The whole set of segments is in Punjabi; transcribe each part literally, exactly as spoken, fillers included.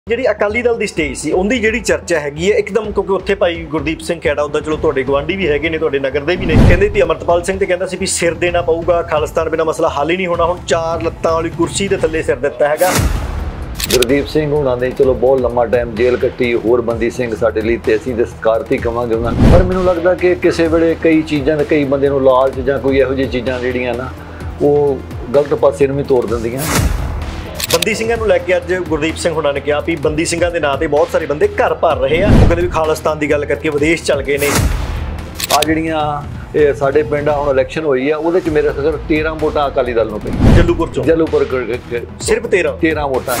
ਜਿਹੜੀ ਅਕਾਲੀ ਦਲ ਦੀ ਸਟੇਜ ਸੀ ਉਹਦੀ ਜਿਹੜੀ ਚਰਚਾ ਹੈਗੀ ਹੈ ਇੱਕਦਮ ਕਿਉਂਕਿ ਉੱਥੇ ਭਾਈ ਗੁਰਦੀਪ ਸਿੰਘ ਖੇੜਾ ਉਹਦਾ ਚਲੋ ਤੁਹਾਡੇ ਗਵਾਂਢੀ ਵੀ ਹੈਗੇ ਨੇ ਤੁਹਾਡੇ ਨਗਰ ਦੇ ਵੀ ਨੇ ਕਹਿੰਦੇ ਵੀ ਅਮਰਤਪਾਲ ਸਿੰਘ ਤੇ ਕਹਿੰਦਾ ਸੀ ਵੀ ਸਿਰ ਦੇਣਾ ਪਊਗਾ ਖਾਲਿਸਤਾਨ ਬਿਨਾਂ ਮਸਲਾ ਹੱਲ ਹੀ ਨਹੀਂ ਹੋਣਾ। ਹੁਣ ਚਾਰ ਲੱਤਾਂ ਵਾਲੀ ਕੁਰਸੀ ਦੇ ਥੱਲੇ ਸਿਰ ਦਿੱਤਾ ਹੈਗਾ। ਗੁਰਦੀਪ ਸਿੰਘ ਹੁਣਾਂ ਨੇ ਚਲੋ ਬਹੁਤ ਲੰਮਾ ਟਾਈਮ ਜੇਲ੍ਹ ਕੱਟੀ, ਹੋਰ ਬੰਦੀ ਸਿੰਘ ਸਾਡੇ ਲਈ ਤੇ ਅਸੀਂ ਸਤਿਕਾਰਤ ਹੀ ਕਵਾਂਗੇ ਉਹਨਾਂ ਨੂੰ। ਪਰ ਮੈਨੂੰ ਲੱਗਦਾ ਕਿ ਕਿਸੇ ਵੇਲੇ ਕਈ ਚੀਜ਼ਾਂ ਦੇ ਕਈ ਬੰਦੇ ਨੂੰ ਲਾਲਚ ਜਾਂ ਕੋਈ ਇਹੋ ਜਿਹੀ ਚੀਜ਼ਾਂ ਜਿਹੜੀਆਂ ਨਾ ਉਹ ਗਲਤ ਪਾਸੇ ਨੂੰ ਵੀ ਤੋਰ ਦਿੰਦੀਆਂ। ਬੰਦੀ ਸਿੰਘਾਂ ਨੂੰ ਲੈ ਕੇ ਅੱਜ ਗੁਰਦੀਪ ਸਿੰਘ ਹੁਣਾਂ ਨੇ ਕਿਹਾ ਵੀ ਬੰਦੀ ਸਿੰਘਾਂ ਦੇ ਨਾਂ ਤੇ ਬਹੁਤ ਸਾਰੇ ਬੰਦੇ ਘਰ ਭਰ ਰਹੇ ਆ। ਉਹ ਕਹਿੰਦੇ ਵੀ ਖਾਲਿਸਤਾਨ ਦੀ ਗੱਲ ਕਰਕੇ ਵਿਦੇਸ਼ ਚੱਲ ਗਏ ਨੇ। ਆ ਜਿਹੜੀਆਂ ਇਹ ਸਾਡੇ ਪਿੰਡ ਆ ਹੁਣ ਇਲੈਕਸ਼ਨ ਹੋਈ ਆ ਉਹਦੇ ਚ ਮੇਰੇ ਖਿਆਲ ਤੇਰਾਂ ਵੋਟਾਂ ਅਕਾਲੀ ਦਲ ਨੂੰ ਪਈ। ਜੱਲੂਪੁਰ ਚੋਂ ਜੱਲੂਪੁਰ ਸਿਰਫ ਤੇਰਾਂ ਤੇਰਾਂ ਵੋਟਾਂ।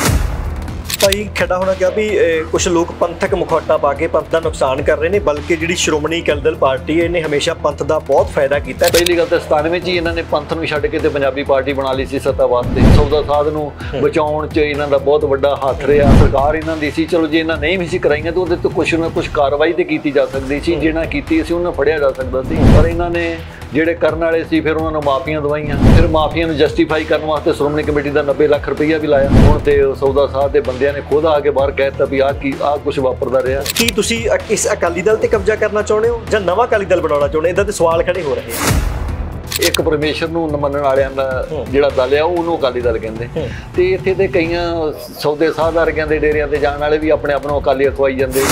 ਭਾਈ ਖੇੜਾ ਹੋਣਾ ਕਿਹਾ ਵੀ ਕੁਝ ਲੋਕ ਪੰਥਕ ਮੁਖੌਟਾ ਪਾ ਕੇ ਪੰਥ ਦਾ ਨੁਕਸਾਨ ਕਰ ਰਹੇ ਨੇ, ਬਲਕਿ ਜਿਹੜੀ ਸ਼੍ਰੋਮਣੀ ਅਕਾਲੀ ਦਲ ਪਾਰਟੀ ਹੈ ਇਹਨੇ ਹਮੇਸ਼ਾ ਪੰਥ ਦਾ ਬਹੁਤ ਫਾਇਦਾ ਕੀਤਾ। ਪਹਿਲੀ ਗੱਲ ਤਾਂ ਸਤਾਨਵੇਂ ਚ ਹੀ ਇਹਨਾਂ ਨੇ ਪੰਥ ਨੂੰ ਛੱਡ ਕੇ ਤੇ ਪੰਜਾਬੀ ਪਾਰਟੀ ਬਣਾ ਲਈ ਸੀ ਸੱਤਾ ਵਾਸਤੇ। ਸੌਦਾ ਸਾਧ ਨੂੰ ਬਚਾਉਣ ਚ ਇਹਨਾਂ ਦਾ ਬਹੁਤ ਵੱਡਾ ਹੱਥ ਰਿਹਾ। ਸਰਕਾਰ ਇਹਨਾਂ ਦੀ ਸੀ, ਚਲੋ ਜੇ ਇਹਨਾਂ ਨਹੀਂ ਵੀ ਸੀ ਕਰਾਈਆਂ ਤਾਂ ਉਹਦੇ ਤੋਂ ਕੁਛ ਨਾ ਕੁਛ ਕਾਰਵਾਈ ਤੇ ਕੀਤੀ ਜਾ ਸਕਦੀ ਸੀ। ਜਿਹਨਾਂ ਕੀਤੀ ਸੀ ਉਹਨਾਂ ਫੜਿਆ ਜਾ ਸਕਦਾ ਸੀ। ਪਰ ਇਹਨਾਂ ਨੇ ਜਿਹੜੇ ਕਰਨ ਵਾਲੇ ਸੀ ਫਿਰ ਉਹਨਾਂ ਨੂੰ ਮਾਫੀਆਂ ਦਵਾਈਆਂ। ਫਿਰ ਮਾਫੀਆਂ ਨੂੰ ਜਸਟੀਫਾਈ ਕਰਨ ਵਾਸਤੇ ਸ਼੍ਰੋਮਣੀ ਕਮੇਟੀ ਦਾ ਨੱਬੇ ਲੱਖ ਰੁਪਈਆ ਵੀ ਲਾਇਆ। ਹੁਣ ਤੇ ਸੌਦਾ ਸਾਧ ਦੇ ਬੰਦਿਆਂ ਨੇ ਖੁਦ ਆ ਕੇ ਬਾਹਰ ਕਹਿ ਦਿੱਤਾ ਵੀ ਆਹ ਕੀ ਆਹ ਕੁਛ ਵਾਪਰਦਾ ਰਿਹਾ। ਕੀ ਤੁਸੀਂ ਇਸ ਅਕਾਲੀ ਦਲ ਤੇ ਕਬਜ਼ਾ ਕਰਨਾ ਚਾਹੁੰਦੇ ਹੋ ਜਾਂ ਨਵਾਂ ਅਕਾਲੀ ਦਲ ਬਣਾਉਣਾ ਚਾਹੁੰਦੇ? ਇਦਾਂ ਦੇ ਸਵਾਲ ਖੜੇ ਹੋ ਰਹੇ ਆ। ਇੱਕ ਪਰਮੇਸ਼ਰ ਨੂੰ ਮੰਨਣ ਵਾਲਿਆਂ ਦਾ ਜਿਹੜਾ ਦਲ ਆ ਉਹਨੂੰ ਅਕਾਲੀ ਦਲ ਕਹਿੰਦੇ ਤੇ ਇੱਥੇ ਤੇ ਕਈਆਂ ਸੌਦੇ ਸਾਧ ਵਰਗਿਆਂ ਦੇ ਡੇਰਿਆਂ ਤੇ ਜਾਣ ਵਾਲੇ ਵੀ ਆਪਣੇ ਆਪ ਨੂੰ ਅਕਾਲੀ ਅਖਵਾਈ ਜਾਂਦੇ।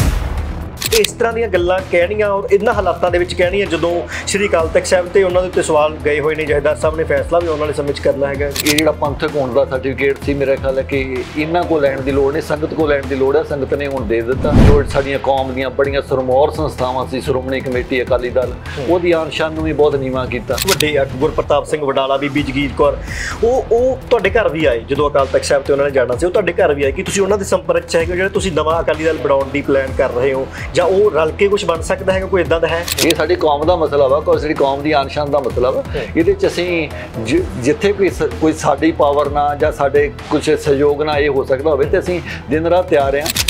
ਇਸ ਤਰ੍ਹਾਂ ਦੀਆਂ ਗੱਲਾਂ ਕਹਿਣੀਆਂ ਔਰ ਇਹਨਾਂ ਹਾਲਾਤਾਂ ਦੇ ਵਿੱਚ ਕਹਿਣੀਆਂ ਜਦੋਂ ਸ਼੍ਰੀ ਅਕਾਲ ਤਖਤ ਸਾਹਿਬ ਤੇ ਉਹਨਾਂ ਦੇ ਉੱਤੇ ਸਵਾਲ ਗਏ ਹੋਏ ਨੇ, ਜਥੇਦਾਰ ਸਾਹਿਬ ਨੇ ਫੈਸਲਾ ਵੀ ਆਉਣ ਵਾਲੇ ਸਮੇਂ 'ਚ ਕਰਨਾ ਹੈਗਾ। ਇਹ ਜਿਹੜਾ ਪੰਥਕ ਹੋਣ ਦਾ ਸਰਟੀਫਿਕੇਟ ਸੀ ਮੇਰਾ ਖਿਆਲ ਹੈ ਕਿ ਇਹਨਾਂ ਕੋਲ ਲੈਣ ਦੀ ਲੋੜ ਨਹੀਂ, ਸੰਗਤ ਕੋਲ ਲੈਣ ਦੀ ਲੋੜ ਹੈ। ਸੰਗਤ ਨੇ ਹੁਣ ਦੇ ਦਿੱਤਾ। ਜੋ ਸਾਡੀਆਂ ਕੌਮ ਦੀਆਂ ਬੜੀਆਂ ਸਰਮੌਰ ਸੰਸਥਾਵਾਂ ਸੀ ਸ਼੍ਰੋਮਣੀ ਕਮੇਟੀ ਅਕਾਲੀ ਦਲ, ਉਹਦੀ ਆਨ ਸ਼ਾਨ ਨੂੰ ਵੀ ਬਹੁਤ ਨੀਵਾਂ ਕੀਤਾ। ਵੱਡੇ ਗੁਰਪ੍ਰਤਾਪ ਸਿੰਘ ਵਡਾਲਾ, ਬੀਬੀ ਜਗੀਰ ਕੌਰ, ਉਹ ਉਹ ਤੁਹਾਡੇ ਘਰ ਵੀ ਆਏ ਜਦੋਂ ਅਕਾਲ ਤਖਤ ਸਾਹਿਬ ਤੇ ਉਹਨਾਂ ਨੇ ਜਾਣਾ ਸੀ। ਉਹ ਤੁਹਾਡੇ ਘਰ ਵੀ ਆਏ ਕਿ ਤੁਸੀਂ ਉਹਨਾਂ ਦੇ ਸੰਪਰਕ 'ਚ ਹੈਗੇ ਜਿਹੜੇ ਤੁਸੀਂ ਨਵਾਂ ਅਕਾਲੀ ਦਲ ਬਣਾਉਣ ਦੀ ਪਲਾਨ ਕਰ ਰਹੇ ਹੋ ਜਾਂ ਉਹ ਰਲ ਕੇ ਕੁਝ ਬਣ ਸਕਦਾ ਹੈਗਾ? ਕੋਈ ਇਦਾਂ ਦਾ ਹੈ? ਇਹ ਸਾਡੀ ਕੌਮ ਦਾ ਮਸਲਾ ਵਾ, ਕੋਈ ਸਾਡੀ ਕੌਮ ਦੀ ਆਨ ਸ਼ਾਨ ਦਾ ਮਸਲਾ ਵਾ। ਇਹਦੇ 'ਚ ਅਸੀਂ ਜਿੱਥੇ ਕੋਈ ਕੋਈ ਸਾਡੀ ਪਾਵਰ ਨਾਲ ਜਾਂ ਸਾਡੇ ਕੁਝ ਸਹਿਯੋਗ ਨਾਲ ਇਹ ਹੋ ਸਕਦਾ ਹੋਵੇ ਤੇ ਅਸੀਂ ਦਿਨ ਰਾਤ ਤਿਆਰ ਹਾਂ।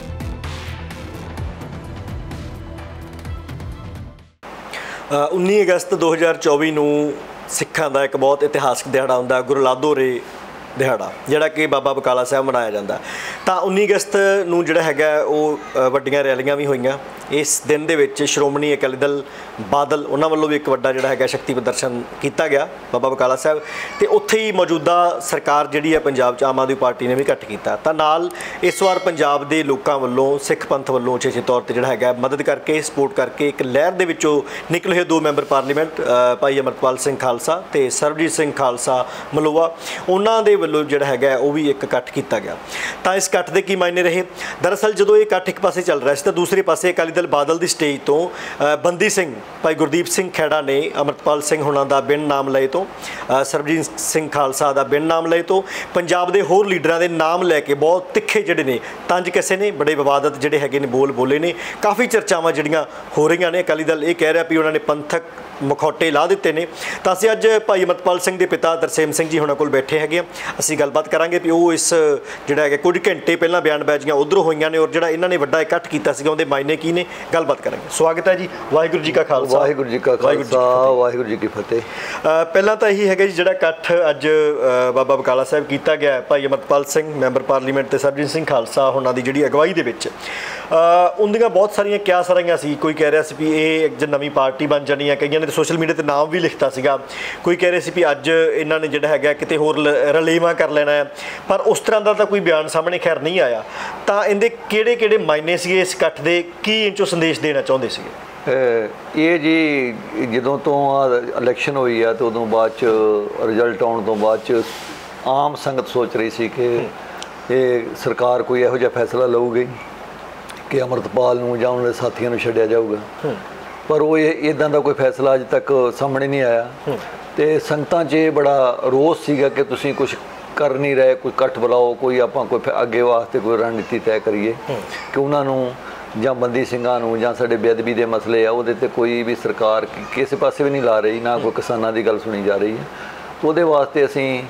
ਉੱਨੀ ਅਗਸਤ ਦੋ ਹਜ਼ਾਰ ਚੌਵੀ ਨੂੰ ਸਿੱਖਾਂ ਦਾ ਇੱਕ ਬਹੁਤ ਇਤਿਹਾਸਕ ਦਿਹਾੜਾ ਹੁੰਦਾ, ਗੁਰਲਾਦੋ ਰੇ ਦਿਹਾੜਾ, ਜਿਹੜਾ ਕਿ ਬਾਬਾ ਬਕਾਲਾ ਸਾਹਿਬ ਮਨਾਇਆ ਜਾਂਦਾ। ਤਾਂ ਉੱਨੀ ਅਗਸਤ ਨੂੰ ਜਿਹੜਾ ਹੈਗਾ ਉਹ ਵੱਡੀਆਂ ਰੈਲੀਆਂ ਵੀ ਹੋਈਆਂ। ਇਸ ਦਿਨ ਦੇ ਵਿੱਚ ਸ਼੍ਰੋਮਣੀ ਅਕਾਲੀ ਦਲ ਬਾਦਲ ਉਹਨਾਂ ਵੱਲੋਂ ਵੀ ਇੱਕ ਵੱਡਾ ਜਿਹੜਾ ਹੈਗਾ ਸ਼ਕਤੀ ਪ੍ਰਦਰਸ਼ਨ ਕੀਤਾ ਗਿਆ ਬਾਬਾ ਬਕਾਲਾ ਸਾਹਿਬ, ਅਤੇ ਉੱਥੇ ਹੀ ਮੌਜੂਦਾ ਸਰਕਾਰ ਜਿਹੜੀ ਹੈ ਪੰਜਾਬ 'ਚ ਆਮ ਆਦਮੀ ਪਾਰਟੀ ਨੇ ਵੀ ਘੱਟ ਕੀਤਾ। ਤਾਂ ਨਾਲ ਇਸ ਵਾਰ ਪੰਜਾਬ ਦੇ ਲੋਕਾਂ ਵੱਲੋਂ ਸਿੱਖ ਪੰਥ ਵੱਲੋਂ ਉਚੇਚੇ ਤੌਰ 'ਤੇ ਜਿਹੜਾ ਹੈਗਾ ਮਦਦ ਕਰਕੇ ਸਪੋਰਟ ਕਰਕੇ ਇੱਕ ਲਹਿਰ ਦੇ ਵਿੱਚੋਂ ਨਿਕਲੇ ਹੋਏ ਦੋ ਮੈਂਬਰ ਪਾਰਲੀਮੈਂਟ ਭਾਈ ਅਮਰਤਪਾਲ ਸਿੰਘ ਖਾਲਸਾ ਅਤੇ ਸਰਬਜੀਤ ਸਿੰਘ ਖਾਲਸਾ ਮਲੋਆ, ਉਹਨਾਂ ਦੇ ਵੱਲੋਂ ਜਿਹੜਾ ਹੈਗਾ ਉਹ ਵੀ ਇੱਕ ਇਕੱਠ ਕੀਤਾ ਗਿਆ। ਤਾਂ ਇਸ ਇਕੱਠ ਦੇ ਕੀ ਮਾਇਨੇ ਰਹੇ? ਦਰਅਸਲ ਜਦੋਂ ਇਹ ਇਕੱਠ ਇੱਕ ਪਾਸੇ ਚੱਲ ਰਿਹਾ ਸੀ ਤਾਂ ਦੂਸਰੇ ਪਾਸੇ ਅਕਾਲੀ ਦਲ ਬਾਦਲ ਦੀ ਸਟੇਜ ਤੋਂ ਬੰਦੀ ਸਿੰਘ ਭਾਈ ਗੁਰਦੀਪ ਸਿੰਘ ਖੇੜਾ ਨੇ ਅਮਰਤਪਾਲ ਸਿੰਘ ਹੁਣਾਂ ਦਾ ਬਿਨ ਨਾਮ ਲਏ ਤੋਂ, ਸਰਬਜੀਤ ਸਿੰਘ ਖਾਲਸਾ ਦਾ ਬਿਨ ਨਾਮ ਲਏ ਤੋਂ, ਪੰਜਾਬ ਦੇ ਹੋਰ ਲੀਡਰਾਂ ਦੇ ਨਾਮ ਲੈ ਕੇ ਬਹੁਤ ਤਿੱਖੇ ਜਿਹੜੇ ਨੇ ਤੰਜ ਕਿਸੇ ਨੇ ਬੜੇ ਵਿਵਾਦਤ ਜਿਹੜੇ ਹੈਗੇ ਨੇ ਬੋਲ ਬੋਲੇ ਨੇ। ਕਾਫੀ ਚਰਚਾਵਾਂ ਜਿਹੜੀਆਂ ਹੋ ਰਹੀਆਂ ਨੇ। ਅਕਾਲੀ ਦਲ ਇਹ ਕਹਿ ਰਿਹਾ ਵੀ ਉਹਨਾਂ ਨੇ ਪੰਥਕ ਮੁਖੌਟੇ ਲਾ ਦਿੱਤੇ ਨੇ। ਤਾਂ ਅਸੀਂ ਅੱਜ ਭਾਈ ਅਮਰਤਪਾਲ ਸਿੰਘ ਦੇ ਪਿਤਾ ਤਰਸੇਮ ਸਿੰਘ ਜੀ ਹੁਣਾਂ ਕੋਲ ਬੈਠੇ ਹੈਗੇ। ਅਸੀਂ ਗੱਲਬਾਤ ਕਰਾਂਗੇ ਵੀ ਉਹ ਇਸ ਜਿਹੜਾ ਹੈਗਾ ਕੁਝ ਘੰਟੇ ਪਹਿਲਾਂ ਬਿਆਨਬਾਜ਼ੀਆਂ ਉੱਧਰੋਂ ਹੋਈਆਂ ਨੇ ਔਰ ਜਿਹੜਾ ਇਹਨਾਂ ਨੇ ਵੱਡਾ ਇਕੱਠ ਕੀਤਾ ਸੀਗਾ ਉਹਦੇ ਮਾਇਨੇ ਕੀ ਨੇ, ਗੱਲਬਾਤ ਕਰਾਂਗੇ। ਸਵਾਗਤ ਹੈ ਜੀ। ਵਾਹਿਗੁਰੂ ਜੀ ਕਾ ਖਾਲਸਾ ਵਾਹਿਗੁਰੂ ਜੀ ਕਾ ਖਾਲਸਾ ਵਾਹਿਗੁਰੂ ਜੀ ਕੀ ਫਤਿਹ। ਪਹਿਲਾਂ ਤਾਂ ਇਹੀ ਹੈਗਾ ਜੀ ਜਿਹੜਾ ਇਕੱਠ ਅੱਜ ਬਾਬਾ ਬਕਾਲਾ ਸਾਹਿਬ ਕੀਤਾ ਗਿਆ ਭਾਈ ਅਮਰਤਪਾਲ ਸਿੰਘ ਮੈਂਬਰ ਪਾਰਲੀਮੈਂਟ ਅਤੇ ਸਰਬਜੀਤ ਸਿੰਘ ਖਾਲਸਾ ਉਹਨਾਂ ਦੀ ਜਿਹੜੀ ਅਗਵਾਈ ਦੇ ਵਿੱਚ, ਉਹਦੀਆਂ ਬਹੁਤ ਸਾਰੀਆਂ ਕਿਆਸ ਰਹੀਆਂ ਸੀ। ਕੋਈ ਕਹਿ ਰਿਹਾ ਸੀ ਵੀ ਇਹ ਇੱਕ ਨਵੀਂ ਪਾਰਟੀ ਬਣ ਜਾਣੀ ਹੈ, ਕਈਆਂ ਨੇ ਸੋਸ਼ਲ ਮੀਡੀਆ 'ਤੇ ਨਾਮ ਵੀ ਲਿਖਤਾ ਸੀਗਾ। ਕੋਈ ਕਹਿ ਰਹੇ ਸੀ ਵੀ ਅੱਜ ਇਹਨਾਂ ਨੇ ਜਿਹੜਾ ਹੈਗਾ ਕਿਤੇ ਹੋਰ ਰਲੇਵਾਂ ਕਰ ਲੈਣਾ ਹੈ, ਪਰ ਉਸ ਤਰ੍ਹਾਂ ਦਾ ਤਾਂ ਕੋਈ ਬਿਆਨ ਸਾਹਮਣੇ ਖੈਰ ਨਹੀਂ ਆਇਆ। ਤਾਂ ਇਹਦੇ ਕਿਹੜੇ ਕਿਹੜੇ ਮਾਇਨੇ ਸੀਗੇ ਇਸ ਇਕੱਠ ਦੇ, ਕੀ ਇਹ 'ਚੋਂ ਸੰਦੇਸ਼ ਦੇਣਾ ਚਾਹੁੰਦੇ ਸੀਗੇ? ਇਹ ਜੀ ਜਦੋਂ ਤੋਂ ਆ ਇਲੈਕਸ਼ਨ ਹੋਈ ਆ ਤੇ ਉਦੋਂ ਬਾਅਦ 'ਚ ਰਿਜ਼ਲਟ ਆਉਣ ਤੋਂ ਬਾਅਦ 'ਚ ਆਮ ਸੰਗਤ ਸੋਚ ਰਹੀ ਸੀ ਕਿ ਇਹ ਸਰਕਾਰ ਕੋਈ ਇਹੋ ਜਿਹਾ ਫੈਸਲਾ ਲਊਗੀ ਕਿ ਅਮਰਤਪਾਲ ਨੂੰ ਜਾਂ ਉਹਨਾਂ ਦੇ ਸਾਥੀਆਂ ਨੂੰ ਛੱਡਿਆ ਜਾਊਗਾ, ਪਰ ਉਹ ਇਹ ਇੱਦਾਂ ਦਾ ਕੋਈ ਫੈਸਲਾ ਅਜੇ ਤੱਕ ਸਾਹਮਣੇ ਨਹੀਂ ਆਇਆ। ਤੇ ਸੰਗਤਾਂ 'ਚ ਇਹ ਬੜਾ ਰੋਸ ਸੀਗਾ ਕਿ ਤੁਸੀਂ ਕੁਝ ਕਰ ਨਹੀਂ ਰਹੇ, ਕੋਈ ਇਕੱਠ ਬੁਲਾਓ, ਕੋਈ ਆਪਾਂ ਕੋਈ ਅੱਗੇ ਵਾਸਤੇ ਕੋਈ ਰਣਨੀਤੀ ਤੈਅ ਕਰੀਏ ਕਿ ਉਹਨਾਂ ਨੂੰ ਜਾਂ ਬੰਦੀ ਸਿੰਘਾਂ ਨੂੰ ਜਾਂ ਸਾਡੇ ਬੇਅਦਬੀ ਦੇ ਮਸਲੇ ਆ ਉਹਦੇ 'ਤੇ ਕੋਈ ਵੀ ਸਰਕਾਰ ਕਿਸੇ ਪਾਸੇ ਵੀ ਨਹੀਂ ਲਾ ਰਹੀ, ਨਾ ਕੋਈ ਕਿਸਾਨਾਂ ਦੀ ਗੱਲ ਸੁਣੀ ਜਾ ਰਹੀ ਹੈ। ਉਹਦੇ ਵਾਸਤੇ ਅਸੀਂ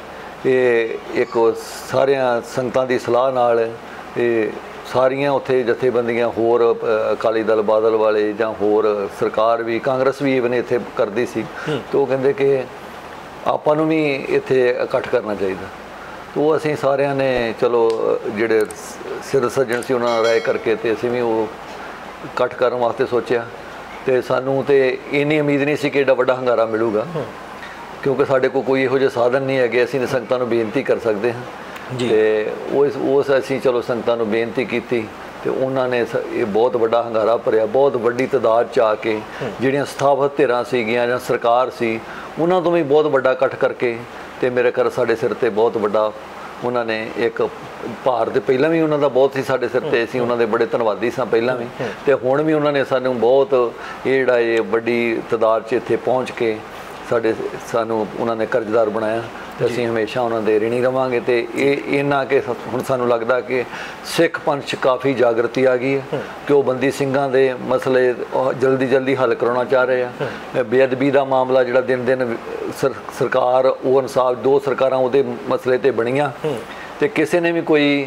ਇਹ ਇੱਕ ਸਾਰਿਆਂ ਸੰਗਤਾਂ ਦੀ ਸਲਾਹ ਨਾਲ ਇਹ ਸਾਰੀਆਂ ਉੱਥੇ ਜਥੇਬੰਦੀਆਂ ਹੋਰ ਅਕਾਲੀ ਦਲ ਬਾਦਲ ਵਾਲੇ ਜਾਂ ਹੋਰ ਸਰਕਾਰ ਵੀ ਕਾਂਗਰਸ ਵੀ ਇਵਨ ਇੱਥੇ ਕਰਦੀ ਸੀ, ਤਾਂ ਉਹ ਕਹਿੰਦੇ ਕਿ ਆਪਾਂ ਨੂੰ ਵੀ ਇੱਥੇ ਇਕੱਠ ਕਰਨਾ ਚਾਹੀਦਾ। तो वो असीं सारिਆਂ ने चलो ਜਿਹੜੇ ਸਿਰ ਸੱਜਣ ਸੀ ਉਹਨਾਂ ਨਾਲ ਰਾਏ ਕਰਕੇ ਤੇ ਅਸੀਂ ਵੀ ਉਹ ਇਕੱਠ ਕਰਨ ਵਾਸਤੇ ਸੋਚਿਆ ਤੇ ਸਾਨੂੰ ਤੇ ਇੰਨੀ ਉਮੀਦ ਨਹੀਂ ਸੀ ਕਿ ਏਡਾ ਵੱਡਾ ਹੰਗਾਰਾ ਮਿਲੂਗਾ ਕਿਉਂਕਿ ਸਾਡੇ ਕੋਲ ਕੋਈ ਇਹੋ ਜਿਹੇ ਸਾਧਨ ਨਹੀਂ ਹੈਗੇ ਅਸੀਂ ਸੰਗਤਾਂ ਨੂੰ ਬੇਨਤੀ ਕਰ ਸਕਦੇ ਹਾਂ ਤੇ ਉਸ ਉਸ ਅਸੀਂ ਚਲੋ ਸੰਗਤਾਂ ਨੂੰ ਬੇਨਤੀ ਕੀਤੀ ਤੇ ਉਹਨਾਂ ਨੇ ਇਹ ਬਹੁਤ ਵੱਡਾ ਹੰਗਾਰਾ ਭਰਿਆ ਬਹੁਤ ਵੱਡੀ ਤਾਦਾਦ 'ਚ ਆ ਕੇ ਜਿਹੜੀਆਂ ਸਥਾਪਤ ਧਿਰਾਂ ਸੀਗੀਆਂ ਜਾਂ ਸਰਕਾਰ ਸੀ ਉਹਨਾਂ ਤੋਂ ਵੀ ਬਹੁਤ ਵੱਡਾ ਇਕੱਠ ਕਰਕੇ ਤੇ ਮੇਰੇ ਘਰ ਸਾਡੇ ਸਿਰ ਤੇ ਬਹੁਤ ਵੱਡਾ ਉਹਨਾਂ ਨੇ ਇੱਕ ਭਾਰ ਤੇ ਪਹਿਲਾਂ ਵੀ ਉਹਨਾਂ ਦਾ ਬਹੁਤ ਸੀ ਸਾਡੇ ਸਿਰ ਤੇ ਅਸੀਂ ਉਹਨਾਂ ਦੇ ਬੜੇ ਧੰਨਵਾਦੀ ਸਾਂ ਪਹਿਲਾਂ ਵੀ ਤੇ ਹੁਣ ਵੀ ਉਹਨਾਂ ਨੇ ਸਾਨੂੰ ਬਹੁਤ ਇਹ ਜਿਹੜਾ ਇਹ ਵੱਡੀ ਤਾਦਾਦ 'ਚ ਇੱਥੇ ਪਹੁੰਚ ਕੇ ਸਾਡੇ ਸਾਨੂੰ ਉਹਨਾਂ ਨੇ ਕਰਜ਼ਦਾਰ ਬਣਾਇਆ ਤੇ ਅਸੀਂ ਹਮੇਸ਼ਾ ਉਹਨਾਂ ਦੇ ਰਿਣੀ ਰਵਾਂਗੇ ਤੇ ਇਹ ਇਹਨਾਂ ਕਿ ਹੁਣ ਸਾਨੂੰ ਲੱਗਦਾ ਕਿ ਸਿੱਖ ਪੰਥ 'ਚ ਕਾਫੀ ਜਾਗਰਤੀ ਆ ਗਈ ਹੈ ਕਿ ਉਹ ਬੰਦੀ ਸਿੰਘਾਂ ਦੇ ਮਸਲੇ ਜਲਦੀ ਜਲਦੀ ਹੱਲ ਕਰਾਉਣਾ ਚਾਹ ਰਹੇ ਆ ਬੇਅਦਬੀ ਦਾ ਮਾਮਲਾ ਜਿਹੜਾ ਦਿਨ ਦਿਨ ਸਰਕਾਰ ਉਹ ਇਨਸਾਫ ਦੋ ਸਰਕਾਰਾਂ ਉਹਦੇ ਮਸਲੇ ਤੇ ਬਣੀਆਂ ਤੇ ਕਿਸੇ ਨੇ ਵੀ ਕੋਈ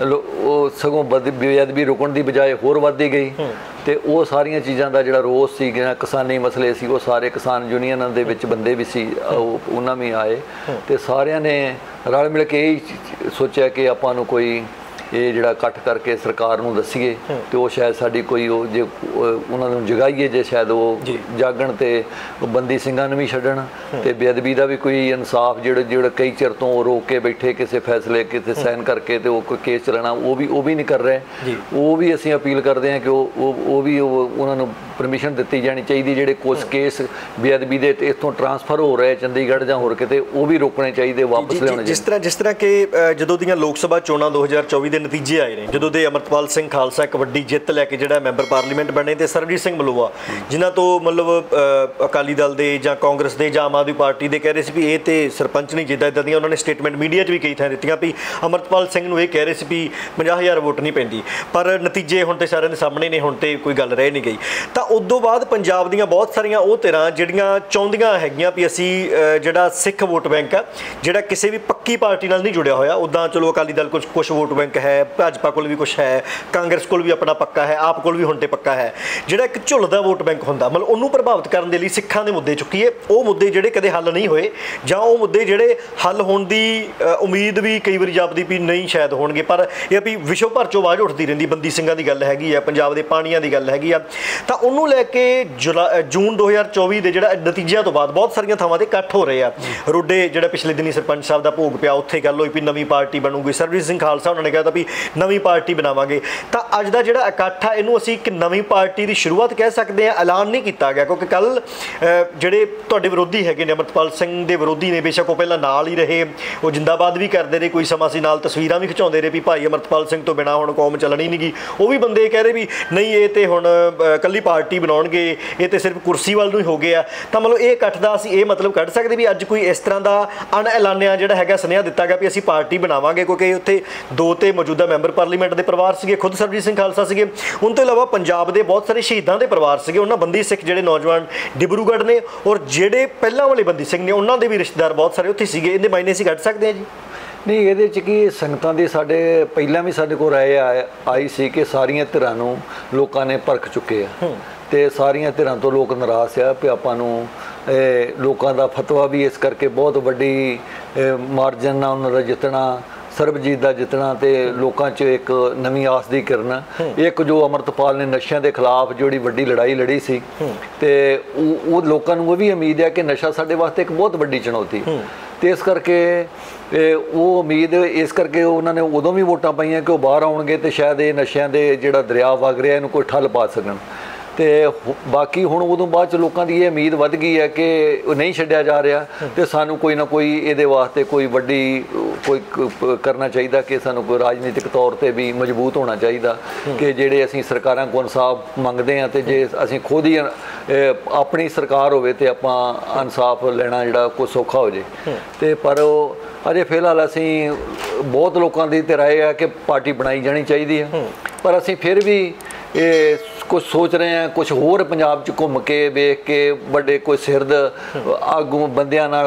ਉਹ ਸਗੋਂ ਬੇਅਦਬੀ ਰੁਕਣ ਦੀ ਬਜਾਏ ਹੋਰ ਵੱਧਦੀ ਗਈ ਤੇ ਉਹ ਸਾਰੀਆਂ ਚੀਜ਼ਾਂ ਦਾ ਜਿਹੜਾ ਰੋਸ ਸੀ ਜਿਹੜਾ ਕਿਸਾਨੀ ਮਸਲੇ ਸੀ ਉਹ ਸਾਰੇ ਕਿਸਾਨ ਯੂਨੀਅਨਾਂ ਦੇ ਵਿੱਚ ਬੰਦੇ ਵੀ ਸੀ ਉਹਨਾਂ ਵੀ ਆਏ ਤੇ ਸਾਰਿਆਂ ਨੇ ਰਲ ਮਿਲ ਕੇ ਇਹ ਸੋਚਿਆ ਕਿ ਆਪਾਂ ਨੂੰ ਕੋਈ ਇਹ ਜਿਹੜਾ ਇਕੱਠ ਕਰਕੇ ਸਰਕਾਰ ਨੂੰ ਦੱਸੀਏ ਤੇ ਉਹ ਸ਼ਾਇਦ ਸਾਡੀ ਕੋਈ ਉਹ ਜੇ ਉਹਨਾਂ ਨੂੰ ਜਗਾਈਏ ਜੇ ਸ਼ਾਇਦ ਉਹ ਜਾਗਣ ਤੇ ਬੰਦੀ ਸਿੰਘਾਂ ਨੂੰ ਵੀ ਛੱਡਣ ਤੇ ਬੇਅਦਬੀ ਦਾ ਵੀ ਕੋਈ ਇਨਸਾਫ ਜਿਹੜੇ ਜਿਹੜੇ ਕਈ ਚਿਰ ਤੋਂ ਉਹ ਰੋਕ ਕੇ ਬੈਠੇ ਕਿਸੇ ਫੈਸਲੇ ਕਿਸੇ ਸਾਈਨ ਕਰਕੇ ਤੇ ਉਹ ਕੋਈ ਕੇਸ ਚਲਾਣਾ ਉਹ ਵੀ ਉਹ ਵੀ ਨਹੀਂ ਕਰ ਰਹੇ ਉਹ ਵੀ ਅਸੀਂ ਅਪੀਲ ਕਰਦੇ ਹਾਂ ਕਿ ਉਹ ਉਹ ਵੀ ਉਹਨਾਂ ਨੂੰ ਪਰਮਿਸ਼ਨ ਦਿੱਤੀ ਜਾਣੀ ਚਾਹੀਦੀ ਜਿਹੜੇ ਕੁਝ ਕੇਸ ਬੇਅਦਬੀ ਦੇ ਇੱਥੋਂ ਟ੍ਰਾਂਸਫਰ ਹੋ ਰਹੇ ਚੰਡੀਗੜ੍ਹ ਜਾਂ ਹੋਰ ਕਿਤੇ ਉਹ ਵੀ ਰੋਕਣੇ ਚਾਹੀਦੇ ਵਾਪਸ ਲਿਆਉਣੇ ਜਿਸ ਤਰ੍ਹਾਂ ਜਿਸ ਤਰ੍ਹਾਂ ਕਿ ਜਦੋਂ ਦੀਆਂ ਲੋਕ ਸਭਾ ਚੋਣਾਂ ਦੋ ਹਜ਼ਾਰ ਚੌਵੀ ਦੇ ਨਤੀਜੇ ਆਏ ਨੇ ਜਦੋਂ ਦੇ ਅਮਰਤਪਾਲ ਸਿੰਘ ਖਾਲਸਾ ਇੱਕ ਵੱਡੀ ਜਿੱਤ ਲੈ ਕੇ ਜਿਹੜਾ ਮੈਂਬਰ ਪਾਰਲੀਮੈਂਟ ਬਣੇ ਤੇ ਸਰਬਜੀਤ ਸਿੰਘ ਮਲੋਆ ਜਿਨ੍ਹਾਂ ਤੋਂ ਮਤਲਬ ਅਕਾਲੀ ਦਲ ਦੇ ਜਾਂ ਕਾਂਗਰਸ ਦੇ ਜਾਂ ਆਮ ਆਦਮੀ ਪਾਰਟੀ ਦੇ ਕਹਿ ਰਹੇ ਸੀ ਵੀ ਇਹ ਤੇ ਸਰਪੰਚ ਨਹੀਂ ਜਿੱਦਾਂ ਇੱਦਾਂ ਦੀਆਂ ਉਹਨਾਂ ਨੇ ਸਟੇਟਮੈਂਟ ਮੀਡੀਆ 'ਚ ਵੀ ਕਈ ਥਾਂ ਦਿੱਤੀਆਂ ਵੀ ਅਮਰਤਪਾਲ ਸਿੰਘ ਨੂੰ ਇਹ ਕਹਿ ਰਹੇ ਸੀ ਵੀ ਪੰਜਾਹ ਹਜ਼ਾਰ ਵੋਟ ਨਹੀਂ ਪੈਂਦੀ ਪਰ ਨਤੀਜੇ ਹੁਣ ਤੇ ਸਾਰਿਆਂ ਦੇ ਸਾਹਮਣੇ ਨੇ ਹੁਣ ਤੇ ਕੋਈ ਗੱਲ ਰਹਿ ਨਹੀਂ ਗਈ ਤਾਂ ਉਸ ਤੋਂ ਬਾਅਦ ਪੰਜਾਬ ਦੀਆਂ ਬਹੁਤ ਸਾਰੀਆਂ ਉਹ ਧਿਰਾਂ ਜਿਹੜੀਆਂ ਚਾਹੁੰਦੀਆਂ ਹੈਗੀਆਂ ਵੀ ਅਸੀਂ ਜਿਹੜਾ ਸਿੱਖ ਵੋਟ ਬੈਂਕ ਆ ਜਿਹੜਾ ਕਿਸੇ ਵੀ ਪੱਕੀ ਪਾਰਟੀ ਨਾਲ ਨਹੀਂ ਜੁੜਿਆ ਹੋਇਆ ਉੱਦਾਂ ਚਲੋ ਅਕਾਲੀ ਦਲ ਕੁਛ ਕੁਛ ਵੋਟ ਬੈਂਕ ਹੈ ਭਾਜਪਾ ਕੋਲ ਵੀ ਕੁਛ ਹੈ ਕਾਂਗਰਸ ਕੋਲ ਵੀ ਆਪਣਾ ਪੱਕਾ ਹੈ ਆਪ ਕੋਲ ਵੀ ਹੁਣ ਤੇ ਪੱਕਾ ਹੈ ਜਿਹੜਾ ਇੱਕ ਝੁੱਲਦਾ ਵੋਟ ਬੈਂਕ ਹੁੰਦਾ ਮਤਲਬ ਉਹਨੂੰ ਪ੍ਰਭਾਵਿਤ ਕਰਨ ਦੇ ਲਈ ਸਿੱਖਾਂ ਦੇ ਮੁੱਦੇ ਚੁੱਕੀਏ ਉਹ ਮੁੱਦੇ ਜਿਹੜੇ ਕਦੇ ਹੱਲ ਨਹੀਂ ਹੋਏ ਜਾਂ ਉਹ ਮੁੱਦੇ ਜਿਹੜੇ ਹੱਲ ਹੋਣ ਦੀ ਉਮੀਦ ਵੀ ਕਈ ਵਾਰੀ ਜਾਪਦੀ ਵੀ ਨਹੀਂ ਸ਼ਾਇਦ ਹੋਣਗੇ ਪਰ ਇਹ ਵੀ ਵਿਸ਼ਵ ਭਰ 'ਚੋਂ ਆਵਾਜ਼ ਉੱਠਦੀ ਰਹਿੰਦੀ ਬੰਦੀ ਸਿੰਘਾਂ ਦੀ ਗੱਲ ਹੈਗੀ ਆ ਪੰਜਾਬ ਦੇ ਪਾਣੀਆਂ ਦੀ ਗੱਲ ਹੈਗੀ ਆ ਤਾਂ ਉਹਨੂੰ ਲੈ ਕੇ ਜੂਨ ਦੋ ਹਜ਼ਾਰ ਚੌਵੀ ਦੇ ਜਿਹੜਾ ਨਤੀਜਿਆਂ ਤੋਂ ਬਾਅਦ ਬਹੁਤ ਸਾਰੀਆਂ ਥਾਵਾਂ ਤੇ ਇਕੱਠ ਹੋ ਰਹੇ ਆ ਰੋਡੇ ਜਿਹੜਾ ਪਿਛਲੇ ਦਿਨੀ ਸਰਪੰਚ ਸਾਹਿਬ ਦਾ ਭੋਗ ਪਿਆ ਉੱਥੇ ਗੱਲ ਹੋਈ ਵੀ ਨਵੀਂ ਪਾਰਟੀ ਬਣੂਗੀ ਸਰਬਜੀਤ ਸਿੰਘ ਖਾਲਸਾ ਉਹਨਾਂ ਨੇ ਕਿਹਾ ਤਾਂ ਵੀ ਨਵੀਂ ਪਾਰਟੀ ਬਣਾਵਾਂਗੇ ਤਾਂ ਅੱਜ ਦਾ ਜਿਹੜਾ ਇਕੱਠ ਆ ਇਹਨੂੰ ਅਸੀਂ ਇੱਕ ਨਵੀਂ ਪਾਰਟੀ ਦੀ ਸ਼ੁਰੂਆਤ ਕਹਿ ਸਕਦੇ ਹਾਂ ਐਲਾਨ ਨਹੀਂ ਕੀਤਾ ਗਿਆ ਕਿਉਂਕਿ ਕੱਲ ਜਿਹੜੇ ਤੁਹਾਡੇ ਵਿਰੋਧੀ ਹੈਗੇ ਨੇ ਅਮਰਤਪਾਲ ਸਿੰਘ ਦੇ ਵਿਰੋਧੀ ਨੇ ਬੇਸ਼ੱਕ ਉਹ ਪਹਿਲਾਂ ਨਾਲ ਹੀ ਰਹੇ ਉਹ ਜਿੰਦਾਬਾਦ ਵੀ ਕਰਦੇ ਰਹੇ ਕੋਈ ਸਮਾਂ ਸੀ ਨਾਲ ਤਸਵੀਰਾਂ ਵੀ ਖਿਚਾਉਂਦੇ ਰਹੇ ਵੀ ਭਾਈ ਅਮਰਤਪਾਲ ਸਿੰਘ ਤੋਂ ਬਿਨਾਂ ਹੁਣ ਕੌਮ ਚੱਲਣੀ ਨਹੀਂ ਗੀ ਉਹ ਵੀ ਬੰਦੇ ਕਹਿ ਰਹੇ ਵੀ ਨਹੀਂ ਇਹ ਤੇ ਹੁਣ ਇਕੱਲੀ ਪਾਰਟੀ ਬਣਾਉਣਗੇ ਇਹ ਤੇ ਸਿਰਫ ਕੁਰਸੀ ਵੱਲ ਨੂੰ ਹੀ ਹੋ ਗਏ ਆ ਤਾਂ ਮਤਲਬ ਇਹ ਇਕੱਠ ਦਾ ਅਸੀਂ ਇਹ ਮਤਲਬ ਕੱਢ ਸਕਦੇ ਵੀ ਅੱਜ ਕੋਈ ਇਸ ਤਰ੍ਹਾਂ ਦਾ ਅਣਐਲਾਨਿਆ ਜਿਹੜਾ ਹੈਗਾ ਸੁਨੇਹਾ ਦਿੱਤਾ ਗਿਆ ਵੀ ਅਸੀਂ ਪਾਰਟੀ ਬਣਾਵਾਂਗੇ ਕਿਉਂਕਿ ਉੱਥੇ ਦੋ ਤੇ ਮੌਜੂਦਾ ਮੈਂਬਰ ਪਾਰਲੀਮੈਂਟ ਦੇ ਪਰਿਵਾਰ ਸੀਗੇ ਖੁਦ ਸਰਬਜੀਤ ਸਿੰਘ ਖਾਲਸਾ ਸੀਗੇ ਉਹਨਾਂ ਤੋਂ ਇਲਾਵਾ ਪੰਜਾਬ ਦੇ ਬਹੁਤ ਸਾਰੇ ਸ਼ਹੀਦਾਂ ਦੇ ਪਰਿਵਾਰ ਸੀਗੇ ਉਹਨਾਂ ਬੰਦੀ ਸਿੱਖ ਜਿਹੜੇ ਨੌਜਵਾਨ ਡਿਬਰੂਗੜ੍ਹ ਨੇ ਔਰ ਜਿਹੜੇ ਪਹਿਲਾਂ ਵਾਲੇ ਬੰਦੀ ਸਿੰਘ ਨੇ ਉਹਨਾਂ ਦੇ ਵੀ ਰਿਸ਼ਤੇਦਾਰ ਬਹੁਤ ਸਾਰੇ ਉੱਥੇ ਸੀਗੇ ਇਹਦੇ ਮਾਇਨੇ ਅਸੀਂ ਕੱਢ ਸਕਦੇ ਹਾਂ ਜੀ ਨਹੀਂ ਇਹਦੇ 'ਚ ਕੀ ਸੰਗਤਾਂ ਦੀ ਸਾਡੇ ਪਹਿਲਾਂ ਵੀ ਸਾਡੇ ਕੋਲ ਰਾਏ ਆਈ ਸੀ ਕਿ ਸਾਰੀਆਂ ਧਿਰਾਂ ਨੂੰ ਲੋਕਾਂ ਨੇ ਪਰਖ ਚੁੱਕੇ ਆ ਤੇ ਸਾਰੀਆਂ ਧਿਰਾਂ ਤੋਂ ਲੋਕ ਨਾਰਾਜ਼ ਆ ਵੀ ਆਪਾਂ ਨੂੰ ਲੋਕਾਂ ਦਾ ਫਤਵਾ ਵੀ ਇਸ ਕਰਕੇ ਬਹੁਤ ਵੱਡੀ ਮਾਰਜਨ ਨਾਲ ਉਹਨਾਂ ਦਾ ਜਿੱਤਣਾ ਸਰਬਜੀਤ ਦਾ ਜਿੱਤਣਾ ਤੇ ਲੋਕਾਂ 'ਚ ਇੱਕ ਨਵੀਂ ਆਸ ਦੀ ਕਿਰਨ ਇੱਕ ਜੋ ਅਮਰਤਪਾਲ ਨੇ ਨਸ਼ਿਆਂ ਦੇ ਖਿਲਾਫ ਜਿਹੜੀ ਵੱਡੀ ਲੜਾਈ ਲੜੀ ਸੀ ਤੇ ਉਹ ਲੋਕਾਂ ਨੂੰ ਉਹ ਵੀ ਉਮੀਦ ਹੈ ਕਿ ਨਸ਼ਾ ਸਾਡੇ ਵਾਸਤੇ ਇੱਕ ਬਹੁਤ ਵੱਡੀ ਚੁਣੌਤੀ ਤੇ ਇਸ ਕਰਕੇ ਉਹ ਉਮੀਦ ਇਸ ਕਰਕੇ ਉਹਨਾਂ ਨੇ ਉਦੋਂ ਵੀ ਵੋਟਾਂ ਪਾਈਆਂ ਕਿ ਉਹ ਬਾਹਰ ਆਉਣਗੇ ਤੇ ਸ਼ਾਇਦ ਇਹ ਨਸ਼ਿਆਂ ਦੇ ਜਿਹੜਾ ਦਰਿਆ ਵਗ ਰਿਹਾ ਇਹਨੂੰ ਕੋਈ ਠੱਲ ਪਾ ਸਕਣ ਤੇ ਬਾਕੀ ਹੁਣ ਉਦੋਂ ਬਾਅਦ 'ਚ ਲੋਕਾਂ ਦੀ ਇਹ ਉਮੀਦ ਵੱਧ ਗਈ ਹੈ ਕਿ ਉਹ ਨਹੀਂ ਛੱਡਿਆ ਜਾ ਰਿਹਾ ਤੇ ਸਾਨੂੰ ਕੋਈ ਨਾ ਕੋਈ ਇਹਦੇ ਵਾਸਤੇ ਕੋਈ ਵੱਡੀ ਕੋਈ ਕਰਨਾ ਚਾਹੀਦਾ ਕਿ ਸਾਨੂੰ ਕੋਈ ਰਾਜਨੀਤਿਕ ਤੌਰ ਤੇ ਵੀ ਮਜ਼ਬੂਤ ਹੋਣਾ ਚਾਹੀਦਾ ਕਿ ਜਿਹੜੇ ਅਸੀਂ ਸਰਕਾਰਾਂ ਕੋਲ ਇਨਸਾਫ ਮੰਗਦੇ ਹਾਂ ਤੇ ਜੇ ਅਸੀਂ ਖੁਦ ਹੀ ਆਪਣੀ ਸਰਕਾਰ ਹੋਵੇ ਤੇ ਆਪਾਂ ਇਨਸਾਫ ਲੈਣਾ ਜਿਹੜਾ ਕੋਈ ਸੌਖਾ ਹੋ ਜੇ ਤੇ ਪਰ ਉਹ ਅਜੇ ਫਿਲਹਾਲ ਅਸੀਂ ਬਹੁਤ ਲੋਕਾਂ ਦੀ ਤੇ ਰਾਏ ਹੈ ਕਿ ਪਾਰਟੀ ਬਣਾਈ ਜਾਣੀ ਚਾਹੀਦੀ ਹੈ ਪਰ ਅਸੀਂ ਫਿਰ ਵੀ ਇਹ ਕੁਝ ਸੋਚ ਰਹੇ ਹਾਂ, ਕੁਝ ਹੋਰ ਪੰਜਾਬ 'ਚ ਘੁੰਮ ਕੇ ਵੇਖ ਕੇ ਵੱਡੇ ਕੋਈ ਸਿਰਦ ਆਗੂ ਬੰਦਿਆਂ ਨਾਲ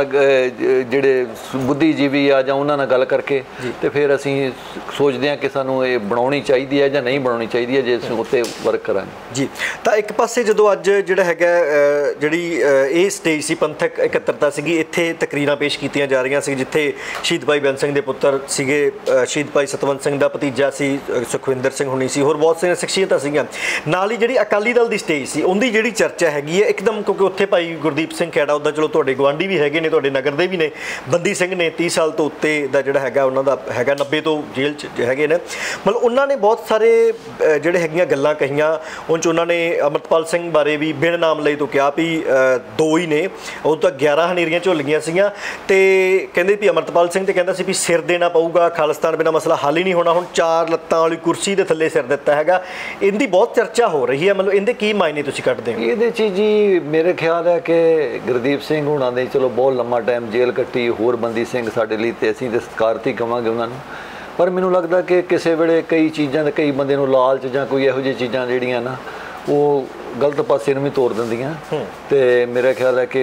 ਜਿਹੜੇ ਬੁੱਧੀਜੀਵੀ ਆ ਜਾਂ ਉਹਨਾਂ ਨਾਲ ਗੱਲ ਕਰਕੇ ਤੇ ਫਿਰ ਅਸੀਂ ਸੋਚਦੇ ਹਾਂ ਕਿ ਸਾਨੂੰ ਇਹ ਬਣਾਉਣੀ ਚਾਹੀਦੀ ਹੈ ਜਾਂ ਨਹੀਂ ਬਣਾਉਣੀ ਚਾਹੀਦੀ ਹੈ, ਜੇ ਅਸੀਂ ਉੱਤੇ ਵਰਕ ਕਰਾਂਗੇ ਜੀ। ਤਾਂ ਇੱਕ ਪਾਸੇ ਜਦੋਂ ਅੱਜ ਜਿਹੜਾ ਹੈਗਾ ਜਿਹੜੀ ਇਹ ਸਟੇਜ ਸੀ ਪੰਥਕ ਇਕੱਤਰਤਾ ਸੀਗੀ, ਇੱਥੇ ਤਕਰੀਰਾਂ ਪੇਸ਼ ਕੀਤੀਆਂ ਜਾ ਰਹੀਆਂ ਸੀ ਜਿੱਥੇ ਸ਼ਹੀਦ ਭਾਈ ਬੇਅੰਤ ਸਿੰਘ ਦੇ ਪੁੱਤਰ ਸੀਗੇ, ਸ਼ਹੀਦ ਭਾਈ ਸਤਵੰਤ ਸਿੰਘ ਦਾ ਭਤੀਜਾ ਸੀ ਸੁਖਵਿੰਦਰ ਸਿੰਘ ਹੁਣੀ ਸੀ, ਹੋਰ ਬਹੁਤ ਸਾਰੀਆਂ ਸ਼ਖਸੀਅਤਾਂ ਸੀਗੀਆਂ। ਨਾਲ ਹੀ ਜਿਹੜੀ ਅਕਾਲੀ ਦਲ ਦੀ ਸਟੇਜ ਸੀ ਉਹਦੀ ਜਿਹੜੀ ਚਰਚਾ ਹੈਗੀ ਹੈ ਇੱਕਦਮ, ਕਿਉਂਕਿ ਉੱਥੇ ਭਾਈ ਗੁਰਦੀਪ ਸਿੰਘ ਖੈੜਾ ਉੱਦਾਂ ਚਲੋ ਤੁਹਾਡੇ ਗੁਆਂਢੀ ਵੀ ਹੈਗੇ ਨੇ, ਤੁਹਾਡੇ ਨਗਰ ਦੇ ਵੀ ਨੇ, ਬੰਦੀ ਸਿੰਘ ਨੇ ਤੀਹ ਸਾਲ ਤੋਂ ਉੱਤੇ ਦਾ ਜਿਹੜਾ ਹੈਗਾ ਉਹਨਾਂ ਦਾ ਹੈਗਾ, ਨੱਬੇ ਤੋਂ ਜੇਲ੍ਹ 'ਚ ਹੈਗੇ ਨੇ, ਮਤਲਬ ਉਹਨਾਂ ਨੇ ਬਹੁਤ ਸਾਰੇ ਜਿਹੜੇ ਹੈਗੀਆਂ ਗੱਲਾਂ ਕਹੀਆਂ। ਉਹ 'ਚ ਉਹਨਾਂ ਨੇ ਅਮਰਤਪਾਲ ਸਿੰਘ ਬਾਰੇ ਵੀ ਬਿਨ ਨਾਮ ਲਈ ਤੋਂ ਕਿਹਾ ਵੀ ਦੋ ਹੀ ਨੇ, ਉਹ ਤਾਂ ਗਿਆਰਾਂ ਹਨੇਰੀਆਂ ਝੁੱਲ ਗਈਆਂ ਸੀਗੀਆਂ, ਤੇ ਕਹਿੰਦੇ ਵੀ ਅਮਰਤਪਾਲ ਸਿੰਘ ਤੇ ਕਹਿੰਦਾ ਸੀ ਵੀ ਸਿਰ ਦੇਣਾ ਪਊਗਾ, ਖਾਲਿਸਤਾਨ ਬਿਨਾਂ ਮਸਲਾ ਹੱਲ ਹੀ ਨਹੀਂ ਹੋਣਾ, ਹੁਣ ਚਾਰ ਲੱਤਾਂ ਵਾਲੀ ਕੁਰਸੀ ਦੇ ਥੱਲੇ ਸਿਰ ਦਿੱਤਾ ਹੈਗਾ। ਇਹਦੀ ਬਹੁਤ ਚਰਚਾ ਹੋ ਰਹੀ ਹੈ, ਮਤਲਬ ਇਹਦੇ ਕੀ ਮਾਇਨੇ ਤੁਸੀਂ ਕੱਢਦੇ ਹੋ? ਇਹਦੇ 'ਚ ਜੀ ਮੇਰੇ ਖਿਆਲ ਹੈ ਕਿ ਗੁਰਦੀਪ ਸਿੰਘ ਹੁਣਾਂ ਨੇ ਚਲੋ ਬਹੁਤ ਲੰਮਾ ਟਾਈਮ ਜੇਲ੍ਹ ਕੱਟੀ, ਹੋਰ ਬੰਦੀ ਸਿੰਘ ਸਾਡੇ ਲਈ, ਤੇ ਅਸੀਂ ਤੇ ਸਤਿਕਾਰਤ ਹੀ ਕਵਾਂਗੇ ਉਹਨਾਂ ਨੂੰ, ਪਰ ਮੈਨੂੰ ਲੱਗਦਾ ਕਿ ਕਿਸੇ ਵੇਲੇ ਕਈ ਚੀਜ਼ਾਂ ਦੇ ਕਈ ਬੰਦੇ ਨੂੰ ਲਾਲਚ ਜਾਂ ਕੋਈ ਇਹੋ ਜਿਹੀ ਚੀਜ਼ਾਂ ਜਿਹੜੀਆਂ ਨਾ ਉਹ ਗਲਤ ਪਾਸੇ ਨੂੰ ਵੀ ਤੋਰ ਦਿੰਦੀਆਂ, ਤੇ ਮੇਰਾ ਖਿਆਲ ਹੈ ਕਿ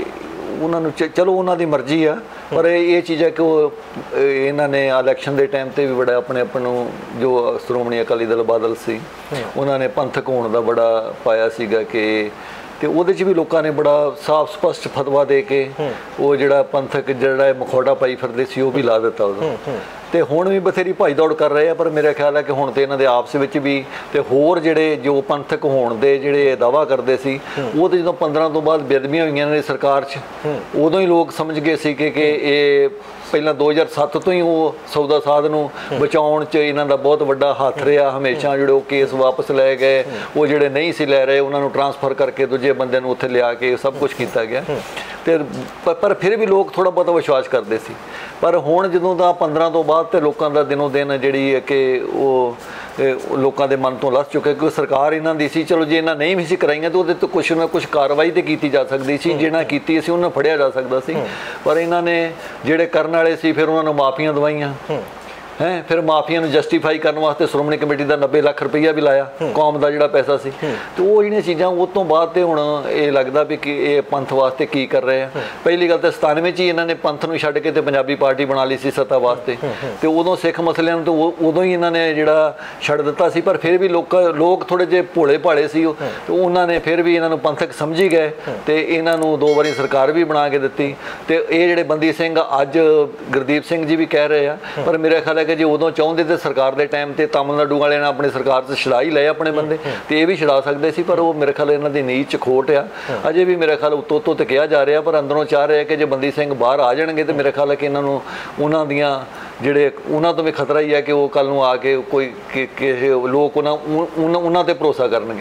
ਉਹਨਾਂ ਨੂੰ ਚਲੋ ਉਹਨਾਂ ਦੀ ਮਰਜ਼ੀ ਆ, ਪਰ ਇਹ ਚੀਜ਼ ਹੈ ਕਿ ਉਹ ਇਹਨਾਂ ਨੇ ਇਲੈਕਸ਼ਨ ਦੇ ਟਾਈਮ ਤੇ ਵੀ ਬੜਾ ਆਪਣੇ ਆਪ ਨੂੰ, ਜੋ ਸ਼੍ਰੋਮਣੀ ਅਕਾਲੀ ਦਲ ਬਾਦਲ ਸੀ ਉਹਨਾਂ ਨੇ ਪੰਥਕ ਹੋਣ ਦਾ ਬੜਾ ਪਾਇਆ ਸੀਗਾ ਕਿ, ਤੇ ਉਹਦੇ 'ਚ ਵੀ ਲੋਕਾਂ ਨੇ ਬੜਾ ਸਾਫ਼ ਸਪਸ਼ਟ ਫਤਵਾ ਦੇ ਕੇ ਉਹ ਜਿਹੜਾ ਪੰਥਕ ਜਿਹੜਾ ਮਖੌੜਾ ਪਾਈ ਫਿਰਦੇ ਸੀ ਉਹ ਵੀ ਲਾ ਦਿੱਤਾ ਉਦੋਂ। ਤੇ ਹੁਣ ਵੀ ਬਥੇਰੀ ਭਾਈ ਦੌੜ ਕਰ ਰਹੇ ਆ, ਪਰ ਮੇਰਾ ਖਿਆਲ ਹੈ ਕਿ ਹੁਣ ਤੇ ਇਹਨਾਂ ਦੇ ਆਪਸ ਵਿੱਚ ਵੀ ਤੇ ਹੋਰ ਜਿਹੜੇ ਜੋ ਪੰਥਕ ਹੋਣ ਦੇ ਜਿਹੜੇ ਦਾਅਵਾ ਕਰਦੇ ਸੀ ਉਹ ਤੇ ਜਦੋਂ ਪੰਦਰਾਂ ਤੋਂ ਬਾਅਦ ਬੇਅਦਬੀਆਂ ਹੋਈਆਂ ਨੇ ਸਰਕਾਰ 'ਚ, ਉਦੋਂ ਹੀ ਲੋਕ ਸਮਝ ਗਏ ਸੀ ਕਿ ਕਿ ਇਹ ਪਹਿਲਾਂ ਦੋ ਹਜ਼ਾਰ ਸੱਤ ਤੋਂ ਹੀ ਉਹ ਸੌਦਾ ਸਾਧ ਨੂੰ ਬਚਾਉਣ 'ਚ ਇਹਨਾਂ ਦਾ ਬਹੁਤ ਵੱਡਾ ਹੱਥ ਰਿਹਾ। ਹਮੇਸ਼ਾ ਜਿਹੜੇ ਉਹ ਕੇਸ ਵਾਪਸ ਲੈ ਗਏ, ਉਹ ਜਿਹੜੇ ਨਹੀਂ ਸੀ ਲੈ ਰਹੇ ਉਹਨਾਂ ਨੂੰ ਟਰਾਂਸਫਰ ਕਰਕੇ ਦੂਜੇ ਬੰਦੇ ਨੂੰ ਉੱਥੇ ਲਿਆ ਕੇ ਸਭ ਕੁਝ ਕੀਤਾ ਗਿਆ, ਤੇ ਪਰ ਫਿਰ ਵੀ ਲੋਕ ਥੋੜ੍ਹਾ ਬਹੁਤਾ ਵਿਸ਼ਵਾਸ ਕਰਦੇ ਸੀ। ਪਰ ਹੁਣ ਜਦੋਂ ਦਾ ਪੰਦਰਾਂ ਤੋਂ ਬਾਅਦ ਤੇ ਲੋਕਾਂ ਦਾ ਦਿਨੋਂ ਦਿਨ ਜਿਹੜੀ ਹੈ ਕਿ ਉਹ ਲੋਕਾਂ ਦੇ ਮਨ ਤੋਂ ਲੱਥ ਚੁੱਕਿਆ, ਕਿਉਂਕਿ ਸਰਕਾਰ ਇਹਨਾਂ ਦੀ ਸੀ, ਚਲੋ ਜੇ ਇਹਨਾਂ ਨਹੀਂ ਵੀ ਸੀ ਕਰਾਈਆਂ ਤਾਂ ਉਹਦੇ ਤੋਂ ਕੁਛ ਨਾ ਕੁਛ ਕਾਰਵਾਈ ਤੇ ਕੀਤੀ ਜਾ ਸਕਦੀ ਸੀ, ਜਿਹਨਾਂ ਕੀਤੀ ਸੀ ਉਹਨਾਂ ਫੜਿਆ ਜਾ ਸਕਦਾ ਸੀ, ਪਰ ਇਹਨਾਂ ਨੇ ਜਿਹੜੇ ਕਰਨ ਵਾਲੇ ਸੀ ਫਿਰ ਉਹਨਾਂ ਨੂੰ ਮਾਫੀਆਂ ਦਵਾਈਆਂ ਹੈ, ਫਿਰ ਮਾਫੀਆ ਨੂੰ ਜਸਟੀਫਾਈ ਕਰਨ ਵਾਸਤੇ ਸ਼੍ਰੋਮਣੀ ਕਮੇਟੀ ਦਾ ਨੱਬੇ ਲੱਖ ਰੁਪਈਆ ਵੀ ਲਾਇਆ, ਕੌਮ ਦਾ ਜਿਹੜਾ ਪੈਸਾ ਸੀ, ਤੇ ਉਹ ਜਿਹੜੀਆਂ ਚੀਜ਼ਾਂ ਉਹ ਤੋਂ ਬਾਅਦ ਤੇ ਹੁਣ ਇਹ ਲੱਗਦਾ ਵੀ ਕਿ ਇਹ ਪੰਥ ਵਾਸਤੇ ਕੀ ਕਰ ਰਹੇ ਆ। ਪਹਿਲੀ ਗੱਲ ਤਾਂ ਸਤਾਨਵੇਂ 'ਚ ਹੀ ਇਹਨਾਂ ਨੇ ਪੰਥ ਨੂੰ ਛੱਡ ਕੇ ਤੇ ਪੰਜਾਬੀ ਪਾਰਟੀ ਬਣਾ ਲਈ ਸੀ ਸੱਤਾ ਵਾਸਤੇ, ਤੇ ਉਦੋਂ ਸਿੱਖ ਮਸਲਿਆਂ ਨੂੰ ਤਾਂ ਉਦੋਂ ਹੀ ਇਹਨਾਂ ਨੇ ਜਿਹੜਾ ਛੱਡ ਦਿੱਤਾ ਸੀ, ਪਰ ਫਿਰ ਵੀ ਲੋਕ ਲੋਕ ਥੋੜ੍ਹੇ ਜਿਹੇ ਭੋਲੇ ਭਾਲੇ ਸੀ ਉਹ, ਤੇ ਉਹਨਾਂ ਨੇ ਫਿਰ ਵੀ ਇਹਨਾਂ ਨੂੰ ਪੰਥਕ ਸਮਝੀ ਗਏ ਤੇ ਇਹਨਾਂ ਨੂੰ ਦੋ ਵਾਰੀ ਸਰਕਾਰ ਵੀ ਬਣਾ ਕੇ ਦਿੱਤੀ। ਤੇ ਇਹ ਜਿਹੜੇ ਬੰਦੀ ਸਿੰਘ ਅੱਜ ਗੁਰਦੀਪ ਸਿੰਘ ਜੀ ਵੀ ਕਹਿ ਰਹੇ ਆ, ਪਰ ਮੇਰਾ ਖਿਆਲ ਕਿ ਜੇ ਉਦੋਂ ਚਾਹੁੰਦੇ ਤੇ ਸਰਕਾਰ ਦੇ ਟਾਈਮ ਤੇ ਤਾਮਿਲਨਾਡੂ ਵਾਲਿਆਂ ਨੇ ਆਪਣੀ ਸਰਕਾਰ 'ਚ ਛੁਡਾ ਹੀ ਲਏ ਆਪਣੇ ਬੰਦੇ, ਤੇ ਇਹ ਵੀ ਛੁਡਾ ਸਕਦੇ ਸੀ, ਪਰ ਉਹ ਮੇਰੇ ਖਿਆਲ ਇਹਨਾਂ ਦੀ ਨੀਤ 'ਚ ਖੋਟ ਆ। ਅਜੇ ਵੀ ਮੇਰੇ ਖਿਆਲ ਉੱਤੋਂ ਉੱਤੋਂ ਤੇ ਕਿਹਾ ਜਾ ਰਿਹਾ, ਪਰ ਅੰਦਰੋਂ ਚਾਹ ਰਿਹਾ ਕਿ ਜੇ ਬੰਦੀ ਸਿੰਘ ਬਾਹਰ ਆ ਜਾਣਗੇ ਤੇ ਮੇਰੇ ਖਿਆਲ ਹੈ ਕਿ ਇਹਨਾਂ ਨੂੰ ਉਹਨਾਂ ਦੀਆਂ ਜਿਹੜੇ ਉਹਨਾਂ ਤੋਂ ਵੀ ਖਤਰਾ ਹੀ ਹੈ ਕਿ ਉਹ ਕੱਲ੍ਹ ਨੂੰ ਆ ਕੇ ਕੋਈ ਕਿਸੇ ਲੋਕ ਉਹਨਾਂ ਉਹਨਾਂ 'ਤੇ ਭਰੋਸਾ ਕਰਨਗੇ।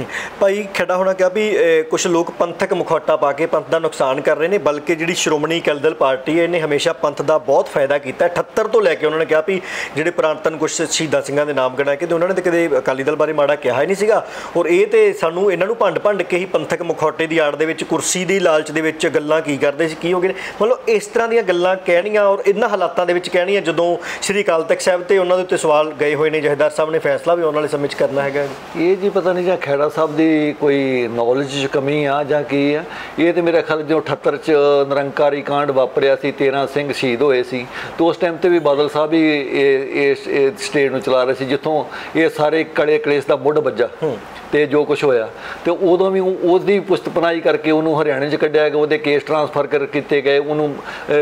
ਭਾਈ ਖੇੜਾ ਹੋਣਾ ਕਿਹਾ ਵੀ ਕੁਝ ਲੋਕ ਪੰਥਕ ਮੁਖੌਟਾ ਪਾ ਕੇ ਪੰਥ ਦਾ ਨੁਕਸਾਨ ਕਰ ਰਹੇ ਨੇ, ਬਲਕਿ ਜਿਹੜੀ ਸ਼੍ਰੋਮਣੀ ਅਕਾਲੀ ਦਲ ਪਾਰਟੀ ਹੈ ਇਹਨੇ ਹਮੇਸ਼ਾ ਪੰਥ ਦਾ ਬਹੁਤ ਫਾਇਦਾ ਕੀਤਾ। ਅਠੱਤਰ ਤੋਂ ਲੈ ਕੇ ਉਹਨਾਂ ਨੇ ਕਿਹਾ ਵੀ ਜਿਹੜੇ ਪੁਰਾਤਨ ਕੁਝ ਸ਼ਹੀਦਾਂ ਸਿੰਘਾਂ ਦੇ ਨਾਮ ਗਿਣਾ ਕੇ ਤੇ ਉਹਨਾਂ ਨੇ ਤਾਂ ਕਦੇ ਅਕਾਲੀ ਦਲ ਬਾਰੇ ਮਾੜਾ ਕਿਹਾ ਹੀ ਨਹੀਂ ਸੀਗਾ, ਔਰ ਇਹ ਤੇ ਸਾਨੂੰ ਇਹਨਾਂ ਨੂੰ ਭੰਡ ਭੰਡ ਕੇ ਹੀ ਪੰਥਕ ਮੁਖੌਟੇ ਦੀ ਆੜ ਦੇ ਵਿੱਚ ਕੁਰਸੀ ਦੀ ਲਾਲਚ ਦੇ ਵਿੱਚ ਗੱਲਾਂ ਕੀ ਕਰਦੇ ਸੀ, ਕੀ ਹੋ ਗਏ, ਮਤਲਬ ਇਸ ਤਰ੍ਹਾਂ ਦੀਆਂ ਗੱਲਾਂ ਕਹਿਣੀਆਂ ਔਰ ਇਹਨਾਂ ਹਾਲਾਤਾਂ ਦੇ ਵਿੱਚ ਕਹਿਣੀਆਂ ਜਦੋਂ ਸ਼੍ਰੀ ਅਕਾਲ ਤਖਤ ਸਾਹਿਬ ਤੇ ਉਹਨਾਂ ਦੇ ਉੱਤੇ ਸਵਾਲ ਗਏ ਹੋਏ ਨੇ, ਜਥੇਦਾਰ ਸਾਹਿਬ ਨੇ ਫੈਸਲਾ ਵੀ ਆਉਣ ਵਾਲੇ ਸਮੇਂ 'ਚ ਕਰਨਾ ਹੈਗਾ। ਇਹ ਜੀ ਪਤਾ ਨਹੀਂ ਜਾਂ ਖੈੜਾ ਸਾਹਿਬ ਦੀ ਕੋਈ ਨੌਲੇਜ 'ਚ ਕਮੀ ਆ ਜਾਂ ਕੀ ਆ, ਇਹ ਤੇ ਮੇਰੇ ਖਿਆਲ ਜੋ ਅਠੱਤਰ 'ਚ ਨਿਰੰਕਾਰੀ ਕਾਂਡ ਵਾਪਰਿਆ ਸੀ, ਤੇਰ੍ਹਾਂ ਸਿੰਘ ਸ਼ਹੀਦ ਹੋਏ ਸੀ, ਤੇ ਉਸ ਟਾਈਮ ਤੇ ਵੀ ਬਾਦਲ ਸਾਹਿਬ ਹੀ ਇਸ ਸਟੇਟ ਨੂੰ ਚਲਾ ਰਹੇ ਸੀ ਜਿੱਥੋਂ ਇਹ ਸਾਰੇ ਕੜੇ ਕਲੇਸ਼ ਦਾ ਮੁੱਢ ਵੱਜਾ ਤੇ ਜੋ ਕੁਝ ਹੋਇਆ, ਤੇ ਉਦੋਂ ਵੀ ਉਹਦੀ ਪੁਸ਼ਤਪਨਾਹੀ ਕਰਕੇ ਉਹਨੂੰ ਹਰਿਆਣੇ 'ਚ ਕੱਢਿਆ ਗਿਆ, ਉਹਦੇ ਕੇਸ ਟਰਾਂਸਫਰ ਕਰ ਕੀਤੇ ਗਏ, ਉਹਨੂੰ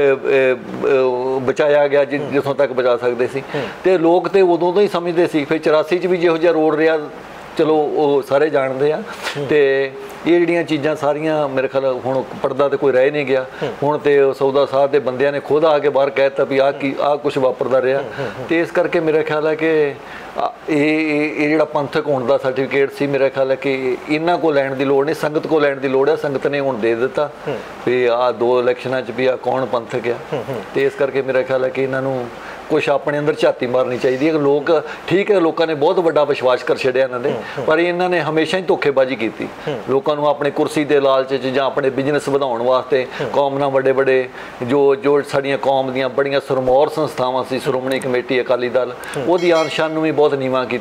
ਬਚਾਇਆ ਗਿਆ ਜਿੱਥੋਂ ਤੱਕ ਬਚਾ ਸਕਦੇ ਸੀ, ਤੇ ਲੋਕ ਤੇ ਉਦੋਂ ਤੋਂ ਹੀ ਸਮਝਦੇ ਸੀ। ਫਿਰ ਚੁਰਾਸੀ 'ਚ ਵੀ ਜਿਹੋ ਜਿਹਾ ਰੋੜ ਰਿਹਾ ਚਲੋ ਉਹ ਸਾਰੇ ਜਾਣਦੇ ਆ, ਤੇ ਇਹ ਜਿਹੜੀਆਂ ਚੀਜ਼ਾਂ ਸਾਰੀਆਂ ਮੇਰੇ ਖਿਆਲ ਹੁਣ ਪਰਦਾ ਤੇ ਕੋਈ ਰਹਿ ਨਹੀਂ ਗਿਆ। ਹੁਣ ਤੇ ਸੌਦਾ ਸਾਧ ਦੇ ਬੰਦਿਆਂ ਨੇ ਖੁਦ ਆ ਕੇ ਬਾਹਰ ਕਹਿ ਦਿੱਤਾ ਵੀ ਆਹ ਕੀ ਆਹ ਕੁਛ ਵਾਪਰਦਾ ਰਿਹਾ, ਤੇ ਇਸ ਕਰਕੇ ਮੇਰਾ ਖਿਆਲ ਹੈ ਕਿ ਇਹ ਇਹ ਜਿਹੜਾ ਪੰਥਕ ਹੋਣ ਦਾ ਸਰਟੀਫਿਕੇਟ ਸੀ, ਮੇਰਾ ਖਿਆਲ ਹੈ ਕਿ ਇਹਨਾਂ ਕੋਲ ਲੈਣ ਦੀ ਲੋੜ ਨਹੀਂ, ਸੰਗਤ ਕੋਲ ਲੈਣ ਦੀ ਲੋੜ ਹੈ। ਸੰਗਤ ਨੇ ਹੁਣ ਦੇ ਦਿੱਤਾ ਵੀ ਆਹ ਦੋ ਇਲੈਕਸ਼ਨਾਂ 'ਚ ਵੀ ਆ ਕੌਣ ਪੰਥਕ ਆ, ਤੇ ਇਸ ਕਰਕੇ ਮੇਰਾ ਖਿਆਲ ਹੈ ਕਿ ਇਹਨਾਂ ਨੂੰ ਕੁਛ ਆਪਣੇ ਅੰਦਰ ਝਾਤੀ ਮਾਰਨੀ ਚਾਹੀਦੀ ਹੈ। ਲੋਕ ਠੀਕ ਹੈ, ਲੋਕਾਂ ਨੇ ਬਹੁਤ ਵੱਡਾ ਵਿਸ਼ਵਾਸ ਕਰ ਛੱਡਿਆ ਇਹਨਾਂ ਦੇ, ਪਰ ਇਹਨਾਂ ਨੇ ਹਮੇਸ਼ਾ ਹੀ ਧੋਖੇਬਾਜ਼ੀ ਕੀਤੀ ਲੋਕਾਂ ਨੂੰ ਆਪਣੇ ਕੁਰਸੀ ਦੇ ਲਾਲਚ 'ਚ ਜਾਂ ਆਪਣੇ ਬਿਜ਼ਨਸ ਵਧਾਉਣ ਵਾਸਤੇ। ਕੌਮ ਨਾਲ ਵੱਡੇ ਵੱਡੇ ਜੋ ਜੋ ਸਾਡੀਆਂ ਕੌਮ ਦੀਆਂ ਬੜੀਆਂ ਸਰਮੌਰ ਸੰਸਥਾਵਾਂ ਸੀ, ਸ਼੍ਰੋਮਣੀ ਕਮੇਟੀ ਅਕਾਲੀ ਦਲ, ਉਹਦੀ ਆਨ ਸ਼ਾਨ ਨੂੰ ਵੀ ਬਹੁਤ ਨੀਵਾਂ ਕੀਤਾ।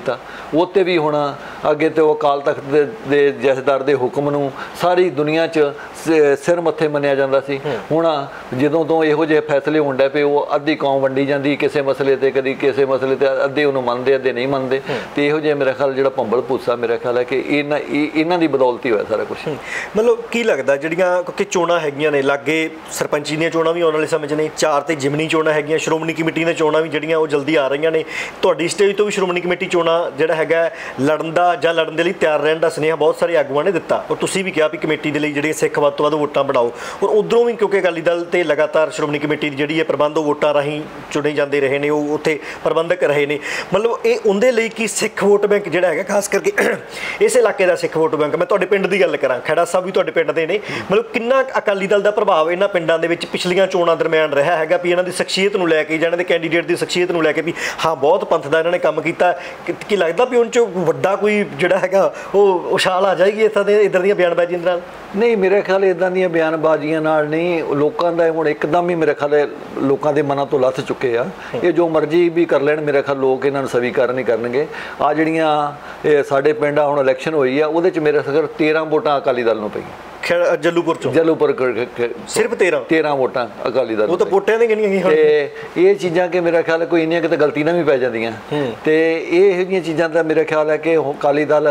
ਉੱਤੇ ਵੀ ਹੁਣ ਅੱਗੇ ਤੇ ਉਹ ਅਕਾਲ ਤਖਤ ਦੇ ਦੇ ਜਥੇਦਾਰ ਦੇ ਹੁਕਮ ਨੂੰ ਸਾਰੀ ਦੁਨੀਆ 'ਚ ਸਿਰ ਮੱਥੇ ਮੰਨਿਆ ਜਾਂਦਾ ਸੀ। ਹੁਣ ਜਦੋਂ ਤੋਂ ਇਹੋ ਜਿਹੇ ਫੈਸਲੇ ਹੋਣ ਡੇ ਪਏ, ਉਹ ਅੱਧੀ ਕੌਮ ਵੰਡੀ ਜਾਂਦੀ ਕਿਸੇ ਮਸਲੇ ਤੇ, ਕਦੀ ਕਿਸੇ ਮਸਲੇ ਤੇ, ਅੱਧੇ ਉਹਨੂੰ ਮੰਨਦੇ ਅੱਧੇ ਨਹੀਂ ਮੰਨਦੇ। ਤੇ ਇਹੋ ਜਿਹੇ ਮੇਰਾ ਖਿਆਲ ਜਿਹੜਾ ਭੰਬਲ ਭੂਸਾ ਮੇਰਾ ਖਿਆਲ ਹੈ ਕਿ ਇਹਨਾਂ ਇਹਨਾਂ ਦੀ ਬਦੌਲਤ ਹੀ ਹੋਇਆ ਸਾਰਾ ਕੁਝ। ਮਤਲਬ ਕੀ ਲੱਗਦਾ ਜਿਹੜੀਆਂ ਕਿਉਂਕਿ ਚੋਣਾਂ ਹੈਗੀਆਂ ਨੇ, ਲਾਗੇ ਸਰਪੰਚੀ ਦੀਆਂ ਚੋਣਾਂ ਵੀ ਆਉਣ ਵਾਲੇ ਸਮੇਂ 'ਚ ਨੇ, ਚਾਰ ਤੇ ਜਿਮਨੀ ਚੋਣਾਂ ਹੈਗੀਆਂ, ਸ਼੍ਰੋਮਣੀ ਕਮੇਟੀ ਦੀਆਂ ਚੋਣਾਂ ਵੀ ਜਿਹੜੀਆਂ ਉਹ ਜਲਦੀ ਆ ਰਹੀਆਂ ਨੇ। ਤੁਹਾਡੀ ਸਟੇਜ ਤੋਂ ਵੀ ਸ਼੍ਰੋਮਣੀ ਕਮੇਟੀ ਚੋਣਾਂ ਜਿਹੜਾ ਹੈਗਾ ਲੜਨ ਦਾ ਜਾਂ ਲੜਨ ਦੇ ਲਈ ਤਿਆਰ ਰਹਿਣ ਦਾ ਸੁਨੇਹਾ ਬਹੁਤ ਸਾਰੇ ਆਗੂਆਂ ਨੇ ਦਿੱਤਾ, ਔਰ ਤੁਸੀਂ ਵੀ ਕਿਹਾ ਵੀ ਕਮੇਟੀ ਦੇ ਲਈ ਜਿਹੜੀਆਂ ਸਿੱਖ ਵੱਧ ਤੋਂ ਵੱਧ ਵੋਟਾਂ ਬਣਾਓ। ਔਰ ਉੱਧਰੋਂ ਵੀ ਕਿਉਂਕਿ ਅਕਾਲੀ ਦਲ ਤੇ ਲਗਾਤਾਰ ਸ਼੍ਰੋਮਣੀ ਕਮੇਟੀ ਦੀ ਜਿਹੜੀ ਹੈ ਪ੍ਰਬੰਧ ਉਹ ਵੋਟਾਂ ਰਾਹੀਂ ਚੁਣੇ ਜਾਂਦੇ ਰਹੇ ਨੇ, ਉਹ ਉੱਥੇ ਪ੍ਰਬੰਧਕ ਰਹੇ ਨੇ। ਮਤਲਬ ਇਹ ਉਹਦੇ ਲਈ ਕਿ ਸਿੱਖ ਵੋਟ ਬੈਂਕ ਜਿਹੜਾ ਹੈਗਾ ਖਾਸ ਕਰਕੇ ਇਸ ਇਲਾਕੇ ਦਾ ਸਿੱਖ ਵੋਟ ਬੈਂਕ, ਮੈਂ ਤੁਹਾਡੇ ਪਿੰਡ ਦੀ ਗੱਲ ਕਰਾਂ, ਖੈੜਾ ਸਾਹਿਬ ਵੀ ਤੁਹਾਡੇ ਪਿੰਡ ਦੇ ਨੇ, ਮਤਲਬ ਕਿੰਨਾ ਅਕਾਲੀ ਦਲ ਦਾ ਪ੍ਰਭਾਵ ਇਹਨਾਂ ਪਿੰਡਾਂ ਦੇ ਵਿੱਚ ਪਿਛਲੀਆਂ ਚੋਣਾਂ ਦਰਮਿਆਨ ਰਿਹਾ ਹੈਗਾ ਵੀ ਇਹਨਾਂ ਦੀ ਸ਼ਖਸੀਅਤ ਨੂੰ ਲੈ ਕੇ ਜਾਂ ਇਹਨਾਂ ਦੇ ਕੈਂਡੀਡੇਟ ਦੀ ਸ਼ਖਸੀਅਤ ਨੂੰ ਲੈ ਕੇ ਵੀ ਹਾਂ ਬਹੁਤ ਪੰਥ ਦਾ ਇਹਨਾਂ ਨੇ ਕੰਮ ਕੀਤਾ, ਕੀ ਲੱਗਦਾ ਵੀ ਉਹਨਾਂ 'ਚ ਵੱਡਾ ਕੋਈ ਜਿਹੜਾ ਹੈਗਾ ਉਹ ਉਛਾਲ ਆ ਜਾਏਗੀ ਇੱਦਾਂ ਦੇ ਇੱਧਰ ਦੀਆਂ ਬਿਆਨਬਾਜ਼ੀਆਂ ਨਾਲ? ਨਹੀਂ, ਮੇਰੇ ਖਿਆਲ ਇੱਦਾਂ ਦੀਆਂ ਬਿਆਨਬਾਜ਼ੀਆਂ ਨਾਲ ਨਹੀਂ। ਲੋਕਾਂ ਦਾ ਹੁਣ ਇੱਕਦਮ ਹੀ ਮੇਰੇ ਖਿਆਲ ਲੋਕਾਂ ਦੇ ਮਨਾਂ ਤੋਂ ਲੱਥ ਚੁੱਕੇ ਆ। ਇਹ ਜੋ ਮਰਜ਼ੀ ਵੀ ਕਰ ਲੈਣ, ਮੇਰੇ ਖਿਆਲ ਲੋਕ ਇਹਨਾਂ ਨੂੰ ਸਵੀਕਾਰ ਨਹੀਂ ਕਰਨਗੇ। ਆ ਜਿਹੜੀਆਂ ਇਹ ਸਾਡੇ ਪਿੰਡ ਆ ਹੁਣ ਇਲੈਕਸ਼ਨ ਹੋਈ ਆ, ਉਹਦੇ 'ਚ ਮੇਰੇ ਖਿਆਲ ਤੇਰ੍ਹਾਂ ਵੋਟਾਂ ਅਕਾਲੀ ਦਲ ਨੂੰ ਪਈਆਂ। ਜੱਲੂਪੁਰ ਚੋਂ ਜੱਲੂਪੁਰ ਸਿਰਫ ਤੇਰ੍ਹਾਂ ਤੇਰ੍ਹਾਂ ਵੋਟਾਂ ਅਕਾਲੀ ਦਲ, ਉਹ ਤਾਂ ਵੋਟਾਂ ਨੇ ਗਿਣੀਆਂ ਗਈਆਂ। ਤੇ ਇਹ ਚੀਜ਼ਾਂ ਕਿ ਮੇਰਾ ਖਿਆਲ ਕੋਈ ਇੰਨੀਆਂ ਕਿਤੇ ਗਲਤੀ ਨਾਲ ਵੀ ਪੈ ਜਾਂਦੀਆਂ। ਤੇ ਇਹ ਇਹੋ ਜਿਹੀਆਂ ਚੀਜ਼ਾਂ ਦਾ ਮੇਰਾ ਖਿਆਲ ਹੈ ਕਿ ਅਕਾਲੀ ਦਲ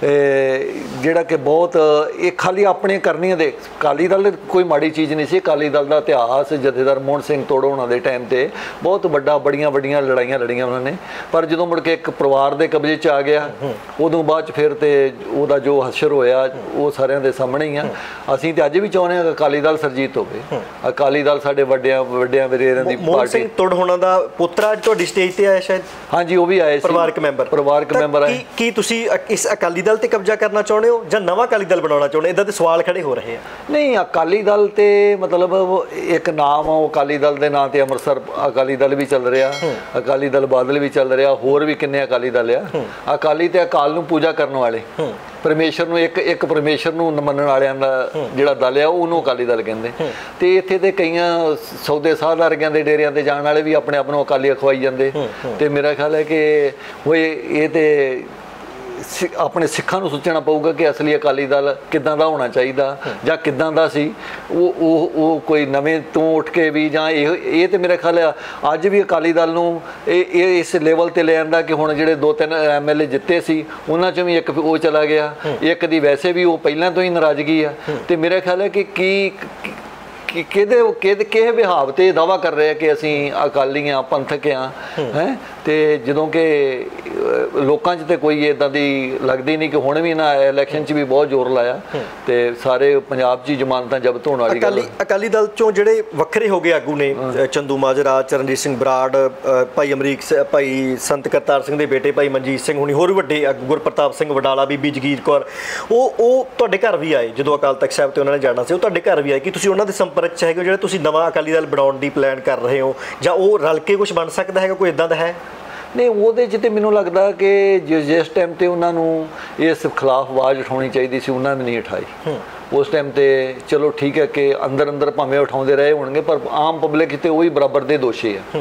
ਜਿਹੜਾ ਕਿ ਬਹੁਤ ਇਹ ਖਾਲੀ ਆਪਣੇ ਕਰਨੀਆਂ ਦੇ, ਅਕਾਲੀ ਦਲ ਕੋਈ ਮਾੜੀ ਚੀਜ਼ ਨਹੀਂ ਸੀ। ਅਕਾਲੀ ਦਲ ਦਾ ਇਤਿਹਾਸ ਜਥੇਦਾਰ ਮੋਹਨ ਸਿੰਘ ਤੋੜੋ ਉਹਨਾਂ ਦੇ ਟਾਈਮ ਤੇ ਬਹੁਤ ਵੱਡਾ, ਬੜੀਆਂ ਵੱਡੀਆਂ ਲੜਾਈਆਂ ਲੜੀਆਂ ਉਹਨਾਂ ਨੇ। ਪਰ ਜਦੋਂ ਮੁੜ ਕੇ ਇੱਕ ਪਰਿਵਾਰ ਦੇ ਕਬਜ਼ੇ 'ਚ ਆ ਗਿਆ, ਉਦੋਂ ਬਾਅਦ 'ਚ ਫਿਰ ਤੇ ਉਹਦਾ ਜੋ ਹਸ਼ਰ ਹੋਇਆ ਉਹ ਸਾਰਿਆਂ ਦੇ ਸਾਹਮਣੇ ਹੀ ਆ। ਅਸੀਂ ਤੇ ਅੱਜ ਵੀ ਚਾਹੁੰਦੇ ਹਾਂ ਕਿ ਅਕਾਲੀ ਦਲ ਸਰਜੀਤ ਹੋਵੇ। ਅਕਾਲੀ ਦਲ ਸਾਡੇ ਵੱਡਿਆਂ ਵੱਡਿਆਂ ਵਡੇਰਿਆਂ ਦੀ ਮੋਹਨ ਸਿੰਘ ਤੋੜ ਹੋਣਾ ਦਾ ਪੁੱਤਰ ਅੱਜ ਤੁਹਾਡੀ ਸਟੇਜ ਤੇ ਆਇਆ ਸ਼ਾਇਦ? ਹਾਂਜੀ, ਉਹ ਵੀ ਆਏ ਸੀ, ਪਰਿਵਾਰਕ ਮੈਂਬਰ ਪਰਿਵਾਰਕ ਮੈਂਬਰ ਆਏ। ਕੀ ਤੁਸੀਂ ਇਸ ਅਕਾਲੀ ਦਲ ਤੇ ਕਬਜ਼ਾ ਕਰਨਾ ਚਾਹੁੰਦੇ ਹੋ ਜਾਂ ਨਵਾਂ ਅਕਾਲੀ ਦਲ ਬਣਾਉਣਾ ਚਾਹੁੰਦੇ? ਇਦਾਂ ਦੇ ਸਵਾਲ ਖੜੇ ਹੋ ਰਹੇ ਆ। ਨਹੀਂ, ਅਕਾਲੀ ਦਲ ਤੇ ਮਤਲਬ ਇੱਕ ਨਾਮ ਆ, ਅਕਾਲੀ ਦਲ ਦੇ ਨਾਂ ਤੇ ਅੰਮ੍ਰਿਤਸਰ ਅਕਾਲੀ ਦਲ ਵੀ ਚੱਲ ਰਿਹਾ, ਅਕਾਲੀ ਦਲ ਬਾਦਲ ਵੀ ਚੱਲ ਰਿਹਾ, ਹੋਰ ਵੀ ਕਿੰਨੇ ਅਕਾਲੀ ਦਲ ਆ। ਅਕਾਲੀ ਤੇ ਅਕਾਲ ਨੂੰ ਪੂਜਾ ਕਰਨ ਵਾਲੇ, ਪਰਮੇਸ਼ਰ ਨੂੰ ਇੱਕ ਇੱਕ ਪਰਮੇਸ਼ਰ ਨੂੰ ਮੰਨਣ ਵਾਲਿਆਂ ਦਾ ਜਿਹੜਾ ਦਲ ਆ ਉਹਨੂੰ ਅਕਾਲੀ ਦਲ ਕਹਿੰਦੇ। ਤੇ ਇੱਥੇ ਤੇ ਕਈਆਂ ਸੌਦੇ ਸਾਧਾਰਗੀਆਂ ਦੇ ਡੇਰਿਆਂ ਤੇ ਜਾਣ ਵਾਲੇ ਵੀ ਆਪਣੇ ਆਪ ਨੂੰ ਅਕਾਲੀ ਅਖਵਾਈ ਜਾਂਦੇ। ਤੇ ਮੇਰਾ ਖਿਆਲ ਹੈ ਕਿ ਹੋਏ ਇਹ ਤੇ ਆਪਣੇ ਸਿੱਖਾਂ ਨੂੰ ਸੋਚਣਾ ਪਊਗਾ ਕਿ ਅਸਲੀ ਅਕਾਲੀ ਦਲ ਕਿੱਦਾਂ ਦਾ ਹੋਣਾ ਚਾਹੀਦਾ ਜਾਂ ਕਿੱਦਾਂ ਦਾ ਸੀ। ਉਹ ਉਹ ਉਹ ਕੋਈ ਨਵੇਂ ਤੋਂ ਉੱਠ ਕੇ ਵੀ ਜਾਂ ਇਹ ਇਹ ਤੇ ਮੇਰਾ ਖਿਆਲ ਆ ਅੱਜ ਵੀ ਅਕਾਲੀ ਦਲ ਨੂੰ ਇਹ ਇਹ ਇਸ ਲੈਵਲ ਤੇ ਲੈ ਆਂਦਾ ਕਿ ਹੁਣ ਜਿਹੜੇ ਦੋ ਤਿੰਨ ਐਮ ਐਲ ਏ ਜਿੱਤੇ ਸੀ ਉਹਨਾਂ 'ਚੋਂ ਵੀ ਇੱਕ ਉਹ ਚਲਾ ਗਿਆ, ਇੱਕ ਦੀ ਵੈਸੇ ਵੀ ਉਹ ਪਹਿਲਾਂ ਤੋਂ ਹੀ ਨਾਰਾਜ਼ਗੀ ਆ। ਤੇ ਮੇਰਾ ਖਿਆਲ ਹੈ ਕਿ ਕੀ ਕਿ ਕਿਹਦੇ ਕਿਹਦੇ ਕਿਹੇ ਵਿਹਾਵ ਤੇ ਦਾਅਵਾ ਕਰ ਰਹੇ ਕਿ ਅਸੀਂ ਅਕਾਲੀ ਹਾਂ, ਪੰਥਕ ਹਾਂ ਹੈ। ਤੇ ਜਦੋਂ ਕਿ ਲੋਕਾਂ 'ਚ ਤੇ ਕੋਈ ਇੱਦਾਂ ਦੀ ਲੱਗਦੀ ਨਹੀਂ ਕਿ ਹੁਣ ਵੀ ਨਾ ਇਲੈਕਸ਼ਨ 'ਚ ਵੀ ਬਹੁਤ ਜ਼ੋਰ ਲਾਇਆ ਤੇ ਸਾਰੇ ਪੰਜਾਬ 'ਚ ਹੀ ਜ਼ਮਾਨਤਾਂ ਜ਼ਬਤ ਹੋਣ ਵਾਲੀ ਗੱਲ। ਅਕਾਲੀ ਦਲ 'ਚੋਂ ਜਿਹੜੇ ਵੱਖਰੇ ਹੋ ਗਏ ਆਗੂ ਨੇ, ਚੰਦੂ ਮਾਜਰਾ, ਚਰਨਜੀਤ ਸਿੰਘ ਬਰਾੜ, ਭਾਈ ਅਮਰੀਕ ਭਾਈ ਸੰਤ ਕਰਤਾਰ ਸਿੰਘ ਦੇ ਬੇਟੇ ਭਾਈ ਮਨਜੀਤ ਸਿੰਘ ਹੁਣੀ, ਹੋਰ ਵੀ ਵੱਡੇ ਆਗੂ, ਗੁਰਪ੍ਰਤਾਪ ਸਿੰਘ ਵਡਾਲਾ, ਬੀਬੀ ਜਗੀਰ ਕੌਰ, ਉਹ ਉਹ ਤੁਹਾਡੇ ਘਰ ਵੀ ਆਏ ਜਦੋਂ ਅਕਾਲ ਤਖਤ ਸਾਹਿਬ ਤੇ ਉਹਨਾਂ ਨੇ ਜਾਣਾ ਸੀ, ਉਹ ਤੁਹਾਡੇ ਘਰ ਵੀ ਆਏ। ਕਿ ਤੁਸੀਂ ਉਹਨਾਂ ਦੇ ਸੰਪਰਕ 'ਚ ਹੈਗੇ ਜਿਹੜੇ ਤੁਸੀਂ ਨਵਾਂ ਅਕਾਲੀ ਦਲ ਬਣਾਉਣ ਦੀ ਪਲਾਨ ਕਰ ਰਹੇ ਹੋ ਜਾਂ ਉਹ ਰਲ ਕੇ ਕੁਝ ਬਣ ਸਕਦਾ ਹੈਗਾ, ਕੋਈ ਇੱਦਾਂ ਦਾ ਹੈ? ਨਹੀਂ, ਉਹਦੇ 'ਚ ਤੇ ਮੈਨੂੰ ਲੱਗਦਾ ਕਿ ਜਿਸ ਟਾਈਮ ਤੇ ਉਹਨਾਂ ਨੂੰ ਇਸ ਖਿਲਾਫ ਆਵਾਜ਼ ਉਠਾਉਣੀ ਚਾਹੀਦੀ ਸੀ ਉਹਨਾਂ ਨੇ ਨਹੀਂ ਉਠਾਈ। ਉਸ ਟਾਈਮ ਤੇ ਚਲੋ ਠੀਕ ਹੈ ਕਿ ਅੰਦਰ ਅੰਦਰ ਭਾਵੇਂ ਉਠਾਉਂਦੇ ਰਹੇ ਹੋਣਗੇ ਪਰ ਆਮ ਪਬਲਿਕ ਤੇ ਉਹੀ ਬਰਾਬਰ ਦੇ ਦੋਸ਼ੀ ਆ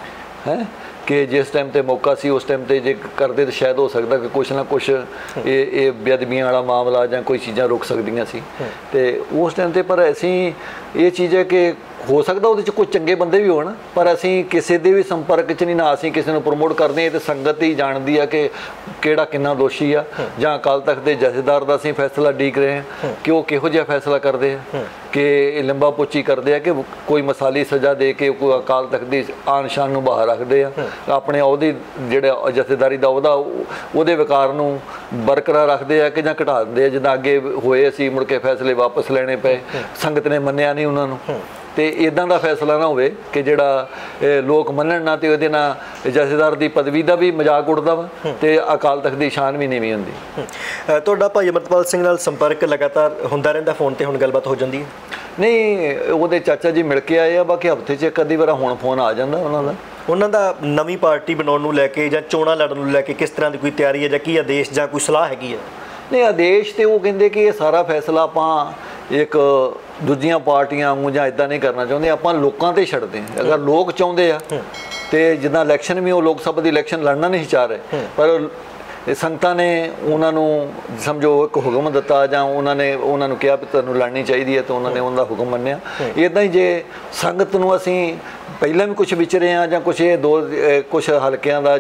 ਹੈ ਕਿ ਜਿਸ ਟਾਈਮ ਤੇ ਮੌਕਾ ਸੀ ਉਸ ਟਾਈਮ ਤੇ ਜੇ ਕਰਦੇ ਤਾਂ ਸ਼ਾਇਦ ਹੋ ਸਕਦਾ ਕਿ ਕੁਛ ਨਾ ਕੁਛ ਇਹ ਇਹ ਬੇਅਦਬੀਆਂ ਵਾਲਾ ਮਾਮਲਾ ਜਾਂ ਕੋਈ ਚੀਜ਼ਾਂ ਰੁਕ ਸਕਦੀਆਂ ਸੀ। ਤੇ ਉਸ ਟਾਈਮ ਤੇ ਪਰ ਅਸੀਂ ਇਹ ਚੀਜ਼ ਹੈ ਕਿ ਹੋ ਸਕਦਾ ਉਹਦੇ 'ਚ ਕੋਈ ਚੰਗੇ ਬੰਦੇ ਵੀ ਹੋਣ ਪਰ ਅਸੀਂ ਕਿਸੇ ਦੇ ਵੀ ਸੰਪਰਕ 'ਚ ਨਹੀਂ, ਨਾ ਅਸੀਂ ਕਿਸੇ ਨੂੰ ਪ੍ਰਮੋਟ ਕਰਦੇ। ਇਹ ਤਾਂ ਸੰਗਤ ਹੀ ਜਾਣਦੀ ਆ ਕਿ ਕਿਹੜਾ ਕਿੰਨਾ ਦੋਸ਼ੀ ਆ ਜਾਂ ਅਕਾਲ ਤਖਤ ਦੇ ਜਥੇਦਾਰ ਦਾ ਅਸੀਂ ਫੈਸਲਾ ਉਡੀਕ ਰਹੇ ਹਾਂ ਕਿ ਉਹ ਕਿਹੋ ਜਿਹਾ ਫੈਸਲਾ ਕਰਦੇ ਆ ਕਿ ਇਹ ਲੰਬਾ ਪੋਚੀ ਕਰਦੇ ਆ ਕਿ ਕੋਈ ਮਿਸਾਲੀ ਸਜ਼ਾ ਦੇ ਕੇ ਕੋਈ ਅਕਾਲ ਤਖਤ ਦੀ ਆਨ ਸ਼ਾਨ ਨੂੰ ਬਾਹਰ ਰੱਖਦੇ ਆ, ਆਪਣੇ ਉਹਦੀ ਜਿਹੜਾ ਜਥੇਦਾਰੀ ਦਾ ਉਹਦਾ ਉਹਦੇ ਵਿਕਾਰ ਨੂੰ ਬਰਕਰਾਰ ਰੱਖਦੇ ਆ ਕਿ ਜਾਂ ਘਟਾ ਦਿੰਦੇ ਆ। ਜਿੱਦਾਂ ਅੱਗੇ ਹੋਏ ਅਸੀਂ ਮੁੜ ਕੇ ਫੈਸਲੇ ਵਾਪਸ ਲੈਣੇ ਪਏ, ਸੰਗਤ ਨੇ ਮੰਨਿਆ ਨਹੀਂ ਉਹਨਾਂ ਨੂੰ। ਤੇ ਇਦਾਂ ਦਾ ਫੈਸਲਾ ਨਾ ਹੋਵੇ ਕਿ ਜਿਹੜਾ ਲੋਕ ਮੰਨਣ ਨਾ ਤੇ ਉਹਦੇ ਨਾਲ ਜਥੇਦਾਰ ਦੀ ਪਦਵੀ ਦਾ ਵੀ ਮਜ਼ਾਕ ਉੱਡਦਾ ਵਾ ਤੇ ਅਕਾਲ ਤਖਤ ਦੀ ਸ਼ਾਨ ਵੀ ਨੀਵੀਂ ਹੁੰਦੀ। ਤੁਹਾਡਾ ਭਾਈ ਅਮਰਪਾਲ ਸਿੰਘ ਨਾਲ ਸੰਪਰਕ ਲਗਾਤਾਰ ਹੁੰਦਾ ਰਹਿੰਦਾ, ਫੋਨ ਤੇ ਹੁਣ ਗੱਲਬਾਤ ਹੋ ਜਾਂਦੀ ਹੈ? ਨਹੀਂ, ਉਹਦੇ ਚਾਚਾ ਜੀ ਮਿਲ ਕੇ ਆਏ ਆ, ਬਾਕੀ ਹਫ਼ਤੇ 'ਚ ਇੱਕ ਅੱਧੀ ਵਾਰ ਹੁਣ ਫੋਨ ਆ ਜਾਂਦਾ ਉਹਨਾਂ ਦਾ। ਉਹਨਾਂ ਦਾ ਨਵੀਂ ਪਾਰਟੀ ਬਣਾਉਣ ਨੂੰ ਲੈ ਕੇ ਜਾਂ ਚੋਣਾਂ ਲੜਨ ਨੂੰ ਲੈ ਕੇ ਕਿਸ ਤਰ੍ਹਾਂ ਦੀ ਕੋਈ ਤਿਆਰੀ ਹੈ ਜਾਂ ਕੀ ਆਦੇਸ਼ ਜਾਂ ਕੋਈ ਸਲਾਹ ਹੈਗੀ ਹੈ? ਨਹੀਂ, ਆਦੇਸ਼ ਤੇ ਉਹ ਕਹਿੰਦੇ ਕਿ ਇਹ ਸਾਰਾ ਫੈਸਲਾ ਆਪਾਂ ਇੱਕ ਦੂਜੀਆਂ ਪਾਰਟੀਆਂ ਵਾਂਗੂ ਜਾਂ ਇਦਾਂ ਨਹੀਂ ਕਰਨਾ ਚਾਹੁੰਦੇ, ਆਪਾਂ ਲੋਕਾਂ ਤੇ ਛੱਡਦੇ ਹਾਂ। ਅਗਰ ਲੋਕ ਚਾਹੁੰਦੇ ਆ ਤੇ ਜਿੱਦਾਂ ਇਲੈਕਸ਼ਨ ਵੀ ਉਹ ਲੋਕ ਸਭਾ ਦੀ ਇਲੈਕਸ਼ਨ ਲੜਨਾ ਨਹੀਂ ਚਾਹ ਰਹੇ ਪਰ ਤੇ ਸੰਗਤਾਂ ਨੇ ਉਹਨਾਂ ਨੂੰ ਸਮਝੋ ਇੱਕ ਹੁਕਮ ਦਿੱਤਾ ਜਾਂ ਉਹਨਾਂ ਨੇ ਉਹਨਾਂ ਨੂੰ ਕਿਹਾ ਵੀ ਤੁਹਾਨੂੰ ਲੜਨੀ ਚਾਹੀਦੀ ਹੈ ਤਾਂ ਉਹਨਾਂ ਨੇ ਉਹਨਾਂ ਦਾ ਹੁਕਮ ਮੰਨਿਆ। ਇੱਦਾਂ ਹੀ ਜੇ ਸੰਗਤ ਨੂੰ ਅਸੀਂ ਪਹਿਲਾਂ ਵੀ ਕੁਝ ਵਿਚਰੇ ਹਾਂ ਜਾਂ ਕੁਛ ਇਹ ਦੋ ਕੁਛ ਹਲਕਿਆਂ ਦਾ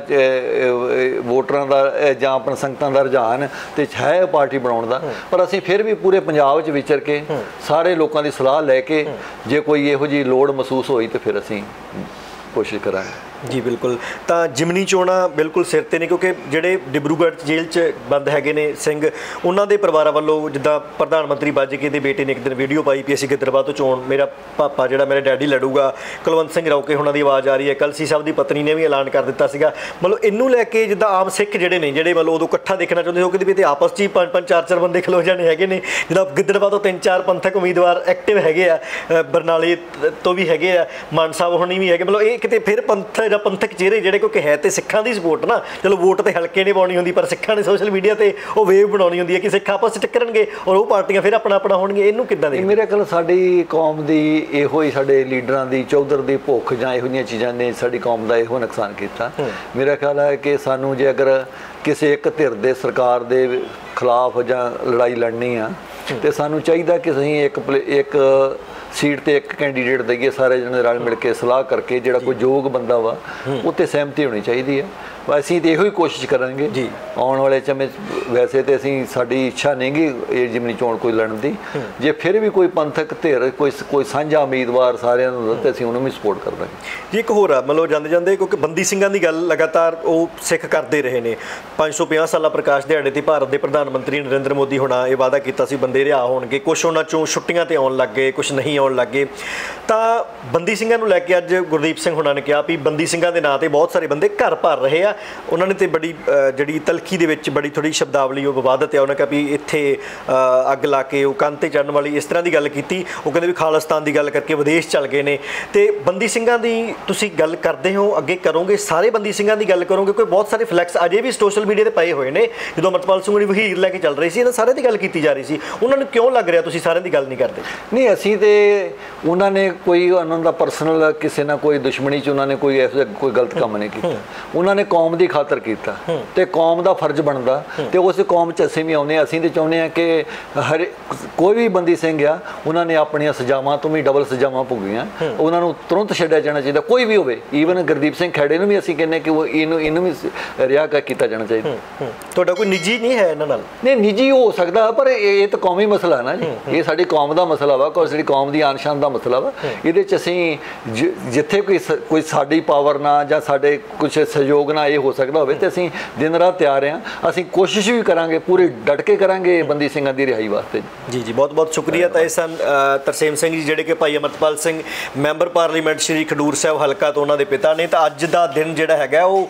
ਵੋਟਰਾਂ ਦਾ ਜਾਂ ਆਪਣਾ ਸੰਗਤਾਂ ਦਾ ਰੁਝਾਨ ਤੇ ਹੈ ਪਾਰਟੀ ਬਣਾਉਣ ਦਾ, ਪਰ ਅਸੀਂ ਫਿਰ ਵੀ ਪੂਰੇ ਪੰਜਾਬ 'ਚ ਵਿਚਰ ਕੇ ਸਾਰੇ ਲੋਕਾਂ ਦੀ ਸਲਾਹ ਲੈ ਕੇ ਜੇ ਕੋਈ ਇਹੋ ਜਿਹੀ ਲੋੜ ਮਹਿਸੂਸ ਹੋਈ ਤਾਂ ਫਿਰ ਅਸੀਂ ਕੋਸ਼ਿਸ਼ ਕਰਾਂਗੇ। ਜੀ ਬਿਲਕੁਲ। ਤਾਂ ਜਿਮਨੀ ਚੋਣਾਂ ਬਿਲਕੁਲ ਸਿਰ 'ਤੇ ਨੇ ਕਿਉਂਕਿ ਜਿਹੜੇ ਡਿਬਰੂਗੜ੍ਹ ਜੇਲ੍ਹ 'ਚ ਬੰਦ ਹੈਗੇ ਨੇ ਸਿੰਘ, ਉਹਨਾਂ ਦੇ ਪਰਿਵਾਰਾਂ ਵੱਲੋਂ ਜਿੱਦਾਂ ਪ੍ਰਧਾਨ ਮੰਤਰੀ ਬਾਜਕੇ ਦੇ ਬੇਟੇ ਨੇ ਇੱਕ ਦਿਨ ਵੀਡੀਓ ਪਾਈ ਵੀ ਅਸੀਂ ਗਿੱਦੜਬਾਹ ਤੋਂ ਚੋਣ, ਮੇਰਾ ਪਾਪਾ ਜਿਹੜਾ ਮੇਰੇ ਡੈਡੀ ਲੜੂਗਾ, ਕੁਲਵੰਤ ਸਿੰਘ ਰੌਕੇ ਉਹਨਾਂ ਦੀ ਆਵਾਜ਼ ਆ ਰਹੀ ਹੈ, ਕਲਸੀ ਸਾਹਿਬ ਦੀ ਪਤਨੀ ਨੇ ਵੀ ਐਲਾਨ ਕਰ ਦਿੱਤਾ ਸੀਗਾ। ਮਤਲਬ ਇਹਨੂੰ ਲੈ ਕੇ ਜਿੱਦਾਂ ਆਮ ਸਿੱਖ ਜਿਹੜੇ ਨੇ ਜਿਹੜੇ ਮਤਲਬ ਉਦੋਂ ਇਕੱਠਾ ਦੇਖਣਾ ਚਾਹੁੰਦੇ ਹੋ ਕਿ ਵੀ ਤੇ ਆਪਸ 'ਚ ਹੀ ਪੰਜ ਪੰਜ ਚਾਰ ਚਾਰ ਬੰਦੇ ਖਲੋ ਜਾਣੇ ਹੈਗੇ ਨੇ, ਜਿੱਦਾਂ ਗਿੱਦੜਬਾਹ ਤੋਂ ਤਿੰਨ ਚਾਰ ਪੰਥਕ ਉਮੀਦਵਾਰ ਐਕਟਿਵ ਹੈਗੇ ਆ, ਬਰਨਾਲੇ ਤੋਂ ਵੀ ਹੈਗੇ ਆ, ਮਾਨ ਸਾਹਿਬ ਹੋਣੀ ਵੀ ਹੈਗੇ, ਮਤਲਬ ਇਹ ਕਿਤੇ ਫਿਰ ਪੰਥ ਜਾਂ ਪੰਥਕ ਚਿਹਰੇ ਜਿਹੜੇ ਕਿਉਂਕਿ ਹੈ ਤੇ ਸਿੱਖਾਂ ਦੀ ਸਪੋਰਟ ਨਾ, ਚਲੋ ਵੋਟ ਤੇ ਹਲਕੇ ਨੇ ਪਾਉਣੀ ਹੁੰਦੀ ਪਰ ਸਿੱਖਾਂ ਨੇ ਸੋਸ਼ਲ ਮੀਡੀਆ ਤੇ ਉਹ ਵੇਵ ਬਣਾਉਣੀ ਹੁੰਦੀ ਹੈ ਕਿ ਸਿੱਖ ਆਪਸ 'ਚ ਟੱਕਰਨਗੇ ਔਰ ਉਹ ਪਾਰਟੀਆਂ ਫਿਰ ਆਪਣਾ ਆਪਣਾ ਹੋਣਗੇ। ਇਹਨੂੰ ਕਿੱਦਾਂ ਦੇ ਮੇਰੇ ਖਿਆਲ ਸਾਡੀ ਕੌਮ ਦੀ ਇਹੋ ਹੀ ਸਾਡੇ ਲੀਡਰਾਂ ਦੀ ਚੌਧਰ ਦੀ ਭੁੱਖ ਜਾਂ ਇਹੋ ਜਿਹੀਆਂ ਚੀਜ਼ਾਂ ਨੇ ਸਾਡੀ ਕੌਮ ਦਾ ਇਹੋ ਨੁਕਸਾਨ ਕੀਤਾ। ਮੇਰਾ ਖਿਆਲ ਹੈ ਕਿ ਸਾਨੂੰ ਜੇ ਅਗਰ ਕਿਸੇ ਇੱਕ ਧਿਰ ਦੇ ਸਰਕਾਰ ਦੇ ਖਿਲਾਫ ਜਾਂ ਲੜਾਈ ਲੜਨੀ ਆ ਤੇ ਸਾਨੂੰ ਚਾਹੀਦਾ ਕਿ ਅਸੀਂ ਇੱਕ ਇੱਕ ਸੀਟ ਤੇ ਇੱਕ ਕੈਂਡੀਡੇਟ ਦਈਏ, ਸਾਰੇ ਜਣੇ ਰਲ ਮਿਲ ਕੇ ਸਲਾਹ ਕਰਕੇ ਜਿਹੜਾ ਕੋਈ ਯੋਗ ਬੰਦਾ ਵਾ ਉੱਤੇ ਸਹਿਮਤੀ ਹੋਣੀ ਚਾਹੀਦੀ ਹੈ। ਅਸੀਂ ਤਾਂ ਇਹੋ ਹੀ ਕੋਸ਼ਿਸ਼ ਕਰਾਂਗੇ ਜੀ ਆਉਣ ਵਾਲੇ ਸਮੇਂ। ਵੈਸੇ ਤਾਂ ਅਸੀਂ ਸਾਡੀ ਇੱਛਾ ਨਹੀਂ ਗੀ ਇਹ ਜਿਮਨੀ ਚੋਣ ਕੋਈ ਲੜਨ ਦੀ, ਜੇ ਫਿਰ ਵੀ ਕੋਈ ਪੰਥਕ ਧਿਰ ਕੋਈ ਕੋਈ ਸਾਂਝਾ ਉਮੀਦਵਾਰ ਸਾਰਿਆਂ ਨੂੰ ਤਾਂ ਅਸੀਂ ਉਹਨੂੰ ਵੀ ਸਪੋਰਟ ਕਰਾਂਗੇ ਜੀ। ਇੱਕ ਹੋਰ ਆ ਮਤਲਬ ਜਾਂਦੇ ਜਾਂਦੇ ਕਿਉਂਕਿ ਬੰਦੀ ਸਿੰਘਾਂ ਦੀ ਗੱਲ ਲਗਾਤਾਰ ਉਹ ਸਿੱਖ ਕਰਦੇ ਰਹੇ ਨੇ, ਪੰਜ ਸੌ ਪੰਜਾਹ ਸਾਲਾ ਪ੍ਰਕਾਸ਼ ਦਿਹਾੜੇ ਤੇ ਭਾਰਤ ਦੇ ਪ੍ਰਧਾਨ ਮੰਤਰੀ ਨਰਿੰਦਰ ਮੋਦੀ ਹੋਣਾ ਇਹ ਵਾਅਦਾ ਕੀਤਾ ਸੀ ਬੰਦੇ ਰਿਹਾ ਹੋਣਗੇ, ਕੁਛ ਉਹਨਾਂ ਚੋਂ ਛੁੱਟੀਆਂ ਤੇ ਆਉਣ ਲੱਗ ਗਏ, ਕੁਛ ਨਹੀਂ ਆਉਣ ਲੱਗ ਗਏ। ਤਾਂ ਬੰਦੀ ਸਿੰਘਾਂ ਨੂੰ ਲੈ ਕੇ ਅੱਜ ਗੁਰਦੀਪ ਸਿੰਘ ਹੋਣਾ ਨੇ ਕਿਹਾ ਵੀ ਬੰਦੀ ਸਿੰਘਾਂ ਦੇ ਨਾਂ ਤੇ ਬਹੁਤ ਸਾਰੇ ਬੰਦੇ ਘਰ ਭਰ ਰਹੇ ਆ। ਉਹਨਾਂ ਨੇ ਤੇ ਬੜੀ ਜਿਹੜੀ ਤਲਖੀ ਦੇ ਵਿੱਚ ਬੜੀ ਥੋੜੀ ਸ਼ਬਦਾਵਲੀ ਉਹ ਵਿਵਾਦਤ ਹੈ, ਉਹਨਾਂ ਕਿਹਾ ਵੀ ਇੱਥੇ ਅੱਗ ਲਾ ਕੇ ਉਹ ਕੰਧ ਤੇ ਚੜ੍ਹਨ ਵਾਲੀ ਇਸ ਤਰ੍ਹਾਂ ਦੀ ਗੱਲ ਕੀਤੀ। ਉਹ ਕਹਿੰਦੇ ਵੀ ਖਾਲਿਸਤਾਨ ਦੀ ਗੱਲ ਕਰਕੇ ਵਿਦੇਸ਼ ਚੱਲ ਗਏ ਨੇ। ਤੇ ਬੰਦੀ ਸਿੰਘਾਂ ਦੀ ਤੁਸੀਂ ਗੱਲ ਕਰਦੇ ਹੋ, ਅੱਗੇ ਕਰੋਗੇ ਸਾਰੇ ਬੰਦੀ ਸਿੰਘਾਂ ਦੀ ਗੱਲ ਕਰੋਗੇ? ਕੋਈ ਬਹੁਤ ਸਾਰੇ ਫਲੈਕਸ ਅਜੇ ਵੀ ਸੋਸ਼ਲ ਮੀਡੀਆ ਤੇ ਪਏ ਹੋਏ ਨੇ, ਜਦੋਂ ਅਮਰਪਾਲ ਸਿੰਘ ਹੋਣੀ ਵਹੀਰ ਲੈ ਕੇ ਚੱਲ ਰਹੀ ਸੀ ਇਹਨਾਂ ਸਾਰਿਆਂ ਦੀ ਗੱਲ ਕੀਤੀ ਜਾ ਰਹੀ ਸੀ। ਉਹਨਾਂ ਨੂੰ ਕਿਉਂ ਲੱਗ ਰਿਹਾ ਤੁਸੀਂ ਸਾਰਿਆਂ ਦੀ ਗੱਲ ਨਹੀਂ ਕਰਦੇ? ਨਹੀਂ, ਅਸੀਂ ਤੇ ਉਹਨਾਂ ਨੇ ਕੋਈ ਉਹਨਾਂ ਦਾ ਪਰਸਨਲ ਕਿਸੇ ਨਾਲ ਕੋਈ ਦੁਸ਼ਮਣੀ 'ਚ ਉਹਨਾਂ ਨੇ ਕੋਈ ਐਸਾ ਕੋਈ ਗਲਤ ਕੰਮ ਨਹੀਂ ਕੀਤਾ। ਉਹਨਾਂ ਨੇ ਕੌਮ ਦੀ ਖਾਤਰ ਕੀਤਾ ਤੇ ਕੌਮ ਦਾ ਫਰਜ਼ ਬਣਦਾ ਤੇ ਉਸ ਕੌਮ 'ਚ ਅਸੀਂ ਵੀ ਆਉਂਦੇ ਹਾਂ। ਅਸੀਂ ਤੇ ਚਾਹੁੰਦੇ ਹਾਂ ਕਿ ਹਰ ਕੋਈ ਵੀ ਬੰਦੀ ਸਿੰਘ ਆ ਉਹਨਾਂ ਨੇ ਆਪਣੀਆਂ ਸਜ਼ਾਵਾਂ ਤੋਂ ਵੀ ਡਬਲ ਸਜ਼ਾਵਾਂ ਭੁਗਤੀਆਂ, ਉਹਨਾਂ ਨੂੰ ਤੁਰੰਤ ਛੱਡਿਆ ਜਾਣਾ ਚਾਹੀਦਾ, ਕੋਈ ਵੀ ਹੋਵੇ। ਈਵਨ ਗੁਰਦੀਪ ਸਿੰਘ ਖੈੜੇ ਨੂੰ ਵੀ ਅਸੀਂ ਕਹਿੰਦੇ ਕਿ ਉਹ ਇਹਨੂੰ ਇਹਨੂੰ ਵੀ ਰਿਹਾ ਕੀਤਾ ਜਾਣਾ ਚਾਹੀਦਾ। ਤੁਹਾਡਾ ਕੋਈ ਨਿੱਜੀ ਨਹੀਂ ਹੈ ਇਹਨਾਂ ਨਾਲ? ਨਹੀਂ, ਨਿੱਜੀ ਹੋ ਸਕਦਾ ਪਰ ਇਹ ਤਾਂ ਕੌਮੀ ਮਸਲਾ ਨਾ ਜੀ, ਇਹ ਸਾਡੀ ਕੌਮ ਦਾ ਮਸਲਾ ਵਾ, ਕੋਈ ਸਾਡੀ ਕੌਮ ਦੀ ਆਨ ਸ਼ਾਨ ਦਾ ਮਸਲਾ ਵਾ। ਇਹਦੇ 'ਚ ਅਸੀਂ ਜਿੱਥੇ ਕੋਈ ਕੋਈ ਸਾਡੀ ਪਾਵਰ ਨਾਲ ਜਾਂ ਸਾਡੇ ਕੁਛ ਸਹਿਯੋਗ ਨਾਲ ਇਹ ਹੋ ਸਕਦਾ ਹੋਵੇ ਤੇ ਅਸੀਂ ਦਿਨ ਰਾਤ ਤਿਆਰ ਹਾਂ। ਅਸੀਂ ਕੋਸ਼ਿਸ਼ ਵੀ ਕਰਾਂਗੇ, ਪੂਰੀ ਡਟ ਕੇ ਕਰਾਂਗੇ ਬੰਦੀ ਸਿੰਘਾਂ ਦੀ ਰਿਹਾਈ ਵਾਸਤੇ। ਜੀ ਜੀ, ਬਹੁਤ ਬਹੁਤ ਸ਼ੁਕਰੀਆ। ਤਾਂ ਇਹ ਸਨ ਤਰਸੇਮ ਸਿੰਘ ਜੀ ਜਿਹੜੇ ਕਿ ਭਾਈ ਅਮਰਪਾਲ ਸਿੰਘ ਮੈਂਬਰ ਪਾਰਲੀਮੈਂਟ ਸ਼੍ਰੀ ਖਡੂਰ ਸਾਹਿਬ ਹਲਕਾ ਤੋਂ ਉਹਨਾਂ ਦੇ ਪਿਤਾ ਨੇ। ਤਾਂ ਅੱਜ ਦਾ ਦਿਨ ਜਿਹੜਾ ਹੈਗਾ ਉਹ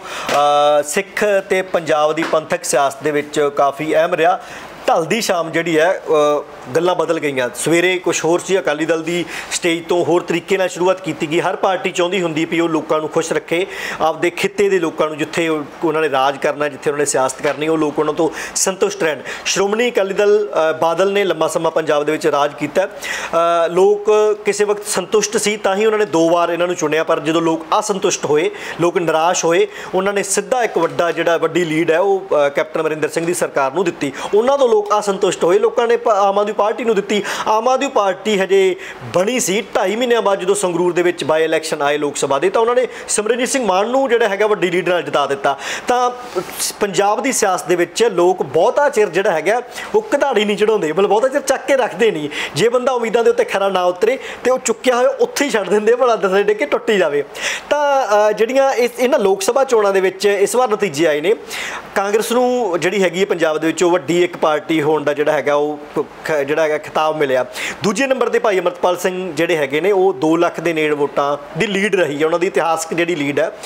ਸਿੱਖ ਤੇ ਪੰਜਾਬ ਦੀ ਪੰਥਕ ਸਿਆਸਤ ਦੇ ਵਿੱਚ ਕਾਫੀ ਅਹਿਮ ਰਿਹਾ। ਢਲਦੀ ਸ਼ਾਮ ਜਿਹੜੀ ਹੈ ਗੱਲਾਂ ਬਦਲ ਗਈਆਂ। ਸਵੇਰੇ ਕੁਛ ਹੋਰ ਸੀ, ਅਕਾਲੀ ਦਲ ਦੀ ਸਟੇਜ ਤੋਂ ਹੋਰ ਤਰੀਕੇ ਨਾਲ ਸ਼ੁਰੂਆਤ ਕੀਤੀ ਗਈ। ਹਰ ਪਾਰਟੀ ਚਾਹੁੰਦੀ ਹੁੰਦੀ ਵੀ ਉਹ ਲੋਕਾਂ ਨੂੰ ਖੁਸ਼ ਰੱਖੇ, ਆਪਦੇ ਖਿੱਤੇ ਦੇ ਲੋਕਾਂ ਨੂੰ, ਜਿੱਥੇ ਉਹਨਾਂ ਨੇ ਰਾਜ ਕਰਨਾ, ਜਿੱਥੇ ਉਹਨਾਂ ਨੇ ਸਿਆਸਤ ਕਰਨੀ, ਉਹ ਲੋਕ ਉਹਨਾਂ ਤੋਂ ਸੰਤੁਸ਼ਟ ਰਹਿਣ। ਸ਼੍ਰੋਮਣੀ ਅਕਾਲੀ ਦਲ ਬਾਦਲ ਨੇ ਲੰਮਾ ਸਮਾਂ ਪੰਜਾਬ ਦੇ ਵਿੱਚ ਰਾਜ ਕੀਤਾ। ਲੋਕ ਕਿਸੇ ਵਕਤ ਸੰਤੁਸ਼ਟ ਸੀ ਤਾਂ ਹੀ ਉਹਨਾਂ ਨੇ ਦੋ ਵਾਰ ਇਹਨਾਂ ਨੂੰ ਚੁਣਿਆ, ਪਰ ਜਦੋਂ ਲੋਕ ਅਸੰਤੁਸ਼ਟ ਹੋਏ, ਲੋਕ ਨਿਰਾਸ਼ ਹੋਏ, ਉਹਨਾਂ ਨੇ ਸਿੱਧਾ ਇੱਕ ਵੱਡਾ ਜਿਹੜਾ ਵੱਡੀ ਲੀਡ ਹੈ ਉਹ ਕੈਪਟਨ ਅਮਰਿੰਦਰ ਸਿੰਘ ਦੀ ਸਰਕਾਰ ਨੂੰ ਦਿੱਤੀ। ਉਹਨਾਂ ਤੋਂ ਲੋਕ ਅਸੰਤੁਸ਼ਟ ਹੋਏ, ਲੋਕਾਂ ਨੇ ਆਮ ਆਦਮੀ ਪਾਰਟੀ ਨੂੰ ਦਿੱਤੀ। ਆਮ ਆਦਮੀ ਪਾਰਟੀ ਹਜੇ ਬਣੀ ਸੀ, ਢਾਈ ਮਹੀਨਿਆਂ ਬਾਅਦ ਜਦੋਂ ਸੰਗਰੂਰ ਦੇ ਵਿੱਚ ਬਾਈ ਇਲੈਕਸ਼ਨ ਆਏ ਲੋਕ ਸਭਾ ਦੇ, ਤਾਂ ਉਹਨਾਂ ਨੇ ਸਿਮਰਨਜੀਤ ਸਿੰਘ ਮਾਨ ਨੂੰ ਜਿਹੜਾ ਹੈਗਾ ਵੱਡੀ ਲੀਡ ਨਾਲ ਜਿਤਾ ਦਿੱਤਾ। ਤਾਂ ਪੰਜਾਬ ਦੀ ਸਿਆਸਤ ਦੇ ਵਿੱਚ ਲੋਕ ਬਹੁਤਾ ਚਿਰ ਜਿਹੜਾ ਹੈਗਾ ਉਹ ਘਧਾੜੀ ਨਹੀਂ ਚੜਾਉਂਦੇ, ਮਤਲਬ ਬਹੁਤਾ ਚਿਰ ਚੱਕ ਕੇ ਰੱਖਦੇ ਨਹੀਂ। ਜੇ ਬੰਦਾ ਉਮੀਦਾਂ ਦੇ ਉੱਤੇ ਖਰਾ ਨਾ ਉਤਰੇ ਤੇ ਉਹ ਚੁੱਕਿਆ ਹੋਇਆ ਉੱਥੇ ਹੀ ਛੱਡ ਦਿੰਦੇ, ਭਲਾ ਦਸੇ ਡੇ ਕੇ ਟੁੱਟੀ ਜਾਵੇ। ਤਾਂ ਜਿਹੜੀਆਂ ਇਸ ਇਹਨਾਂ ਲੋਕ ਸਭਾ ਚੋਣਾਂ ਦੇ ਵਿੱਚ ਇਸ ਵਾਰ ਨਤੀਜੇ ਆਏ ਨੇ, ਕਾਂਗਰਸ ਨੂੰ ਜਿਹੜੀ ਹੈਗੀ ਹੈ ਪੰਜਾਬ ਦੇ ਵਿੱਚ ਉਹ ਵੱਡੀ ਇੱਕ ਪਾਰਟੀ ਹੋਣ ਦਾ ਜਿਹੜਾ ਹੈਗਾ ਉਹ ਜਿਹੜਾ ਹੈਗਾ ਖਿਤਾਬ ਮਿਲਿਆ। ਦੂਜੇ ਨੰਬਰ ਤੇ ਭਾਈ ਅਮਰਪਾਲ ਸਿੰਘ ਜਿਹੜੇ ਹੈਗੇ ਨੇ ਉਹ ਦੋ ਲੱਖ ਦੇ ਨੇੜੇ ਵੋਟਾਂ ਦੀ ਲੀਡ ਰਹੀ ਹੈ, ਉਹਨਾਂ ਦੀ ਇਤਿਹਾਸਕ ਜਿਹੜੀ ਲੀਡ ਹੈ।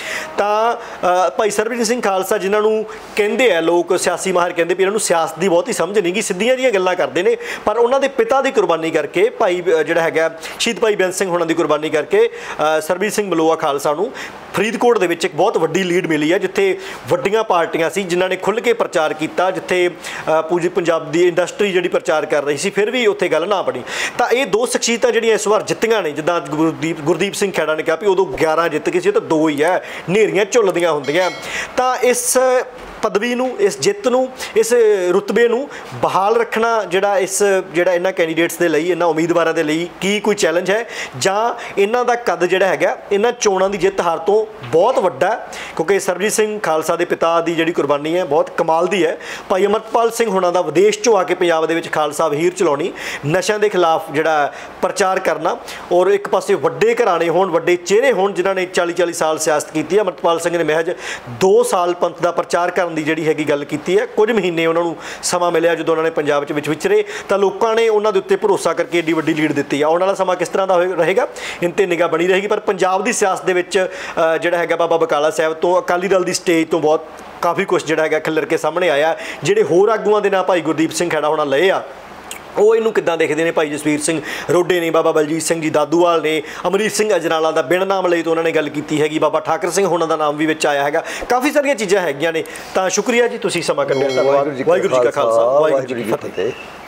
ਤਾਂ ਭਾਈ ਸਰਬਜੀਤ ਸਿੰਘ ਖਾਲਸਾ ਜਿਨ੍ਹਾਂ ਨੂੰ ਕਹਿੰਦੇ ਆ ਲੋਕ ਸਿਆਸੀ ਮਾਹਰ ਕਹਿੰਦੇ ਵੀ ਇਹਨਾਂ ਨੂੰ ਸਿਆਸਤ ਦੀ ਬਹੁਤੀ ਸਮਝ ਨਹੀਂ ਗੀ, ਸਿੱਧੀਆਂ ਜਿਹੀਆਂ ਗੱਲਾਂ ਕਰਦੇ ਨੇ, ਪਰ ਉਹਨਾਂ ਦੇ ਪਿਤਾ ਦੀ ਕੁਰਬਾਨੀ ਕਰਕੇ ਭਾਈ ਜਿਹੜਾ ਹੈਗਾ ਸ਼ਹੀਦ ਭਾਈ ਬੇਅੰਤ ਸਿੰਘ ਹੋਣਾ ਦੀ ਕੁਰਬਾਨੀ ਕਰਕੇ ਸਰਬਜੀਤ ਸਿੰਘ ਮਲੋਆ ਖਾਲਸਾ ਨੂੰ ਫਰੀਦਕੋਟ ਦੇ ਵਿੱਚ ਇੱਕ ਬਹੁਤ ਵੱਡੀ ਲੀਡ ਮਿਲੀ ਹੈ, ਜਿੱਥੇ ਵੱਡੀਆਂ ਪਾਰਟੀਆਂ ਸੀ ਜਿਨ੍ਹਾਂ ਨੇ ਖੁੱਲ੍ਹ ਕੇ ਪ੍ਰਚਾਰ ਕੀਤਾ, ਜਿੱਥੇ ਪੂਰੀ ਪੰਜਾਬ ਦੀ ਇੰਡਸਟਰੀ ਜਿਹੜੀ ਪ੍ਰਚਾਰ ਕਰ ਰਹੀ ਸੀ, ਫਿਰ ਵੀ ਉੱਥੇ ਗੱਲ ਨਾ ਬਣੀ। ਤਾਂ ਇਹ ਦੋ ਸ਼ਖਸੀਅਤਾਂ ਜਿਹੜੀਆਂ ਇਸ ਵਾਰ ਜਿੱਤੀਆਂ ਨੇ, ਜਿੱਦਾਂ ਗੁਰਦੀਪ ਗੁਰਦੀਪ ਸਿੰਘ ਖੈੜਾ ਨੇ ਕਿਹਾ ਵੀ ਉਦੋਂ ਗਿਆਰਾਂ ਜਿੱਤ ਗਏ ਸੀ ਤਾਂ ਦੋ ਹੀ ਹੈ, ਹਨੇਰੀਆਂ ਝੁੱਲਦੀਆਂ ਹੁੰਦੀਆਂ। ਤਾਂ ਇਸ ਪਦਵੀ ਨੂੰ, ਇਸ ਜਿੱਤ ਨੂੰ, ਇਸ ਰੁਤਬੇ ਨੂੰ ਬਹਾਲ ਰੱਖਣਾ ਜਿਹੜਾ ਇਸ ਜਿਹੜਾ ਇਹਨਾਂ ਕੈਂਡੀਡੇਟਸ ਦੇ ਲਈ, ਇਹਨਾਂ ਉਮੀਦਵਾਰਾਂ ਦੇ ਲਈ ਕੀ ਕੋਈ ਚੈਲੰਜ ਹੈ, ਜਾਂ ਇਹਨਾਂ ਦਾ ਕੱਦ ਜਿਹੜਾ ਹੈਗਾ ਇਹਨਾਂ ਚੋਣਾਂ ਦੀ ਜਿੱਤ ਹਾਰ ਤੋਂ ਬਹੁਤ ਵੱਡਾ, ਕਿਉਂਕਿ ਸਰਬਜੀਤ ਸਿੰਘ ਖਾਲਸਾ ਦੇ ਪਿਤਾ ਦੀ ਜਿਹੜੀ ਕੁਰਬਾਨੀ ਹੈ ਬਹੁਤ ਕਮਾਲ ਦੀ ਹੈ। ਭਾਈ ਅਮਰਪਾਲ ਸਿੰਘ ਹੋਣਾ ਦਾ ਵਿਦੇਸ਼ 'ਚੋਂ ਆ ਕੇ ਪੰਜਾਬ ਦੇ ਵਿੱਚ ਖਾਲਸਾ ਵਹੀਰ ਚਲਾਉਣੀ, ਨਸ਼ਿਆਂ ਦੇ ਖਿਲਾਫ ਜਿਹੜਾ ਪ੍ਰਚਾਰ ਕਰਨਾ, ਔਰ ਇੱਕ ਪਾਸੇ ਵੱਡੇ ਘਰਾਣੇ ਹੋਣ, ਵੱਡੇ ਚਿਹਰੇ ਹੋਣ ਜਿਨ੍ਹਾਂ ਨੇ ਚਾਲੀ ਚਾਲੀ ਸਾਲ ਸਿਆਸਤ ਕੀਤੀ ਹੈ। ਅਮਰਪਾਲ ਸਿੰਘ ਨੇ ਮਹਿਜ ਦੋ ਸਾਲ ਪੰਥ ਦਾ ਪ੍ਰਚਾਰ ਕਰਨ ਦੀ ਜਿਹੜੀ ਹੈਗੀ ਗੱਲ ਕੀਤੀ ਹੈ। ਕੁਝ ਮਹੀਨੇ ਉਹਨਾਂ ਨੂੰ ਸਮਾਂ ਮਿਲਿਆ ਜਦੋਂ ਉਹਨਾਂ ਨੇ ਪੰਜਾਬ 'ਚ ਵਿੱਚ ਵਿਚਰੇ ਤਾਂ ਲੋਕਾਂ ਨੇ ਉਹਨਾਂ ਦੇ ਉੱਤੇ ਭਰੋਸਾ ਕਰਕੇ ਏਡੀ ਵੱਡੀ ਲੀਡ ਦਿੱਤੀ ਆ। ਆਉਣ ਵਾਲਾ ਸਮਾਂ ਕਿਸ ਤਰ੍ਹਾਂ ਦਾ ਹੋਏ ਰਹੇਗਾ, ਇਨ 'ਤੇ ਨਿਗਾਹ ਬਣੀ ਰਹੇਗੀ। ਪਰ ਪੰਜਾਬ ਦੀ ਸਿਆਸਤ ਦੇ ਵਿੱਚ ਜਿਹੜਾ ਹੈਗਾ ਬਾਬਾ ਬਕਾਲਾ ਸਾਹਿਬ ਤੋਂ, ਅਕਾਲੀ ਦਲ ਦੀ ਸਟੇਜ ਤੋਂ ਬਹੁਤ ਕਾਫੀ ਕੁਛ ਜਿਹੜਾ ਹੈਗਾ ਖਿੱਲਰ ਕੇ ਸਾਹਮਣੇ ਆਇਆ। ਜਿਹੜੇ ਹੋਰ ਆਗੂਆਂ ਦੇ ਨਾਂ ਭਾਈ ਗੁਰਦੀਪ ਸਿੰਘ ਖੈੜਾ ਹੋਣਾ ਲਏ ਆ, ਉਹ ਇਹਨੂੰ ਕਿੱਦਾਂ ਦੇਖਦੇ ਨੇ? ਭਾਈ ਜਸਵੀਰ ਸਿੰਘ ਰੋਡੇ ਨੇ, ਬਾਬਾ ਬਲਜੀਤ ਸਿੰਘ ਜੀ ਦਾਦੂਵਾਲ ਨੇ, ਅਮਰੀਤ ਸਿੰਘ ਅਜਨਾਲਾ ਦਾ ਬਿਨ ਨਾਮ ਲਈ ਤੋਂ ਉਹਨਾਂ ਨੇ ਗੱਲ ਕੀਤੀ ਹੈਗੀ, ਬਾਬਾ ਠਾਕਰ ਸਿੰਘ ਹੋਣਾ ਦਾ ਨਾਮ ਵੀ ਵਿੱਚ ਆਇਆ ਹੈਗਾ। ਕਾਫੀ ਸਾਰੀਆਂ ਚੀਜ਼ਾਂ ਹੈਗੀਆਂ ਨੇ। ਤਾਂ ਸ਼ੁਕਰੀਆ ਜੀ, ਤੁਸੀਂ ਸਮਾਂ ਕੱਢਿਆ। ਧੰਨਵਾਦ। ਵਾਹਿਗੁਰੂ ਜੀ ਕਾ ਖਾਲਸਾ, ਵਾਹਿਗੁਰੂ ਜੀ ਕੀ ਫਤਿਹ।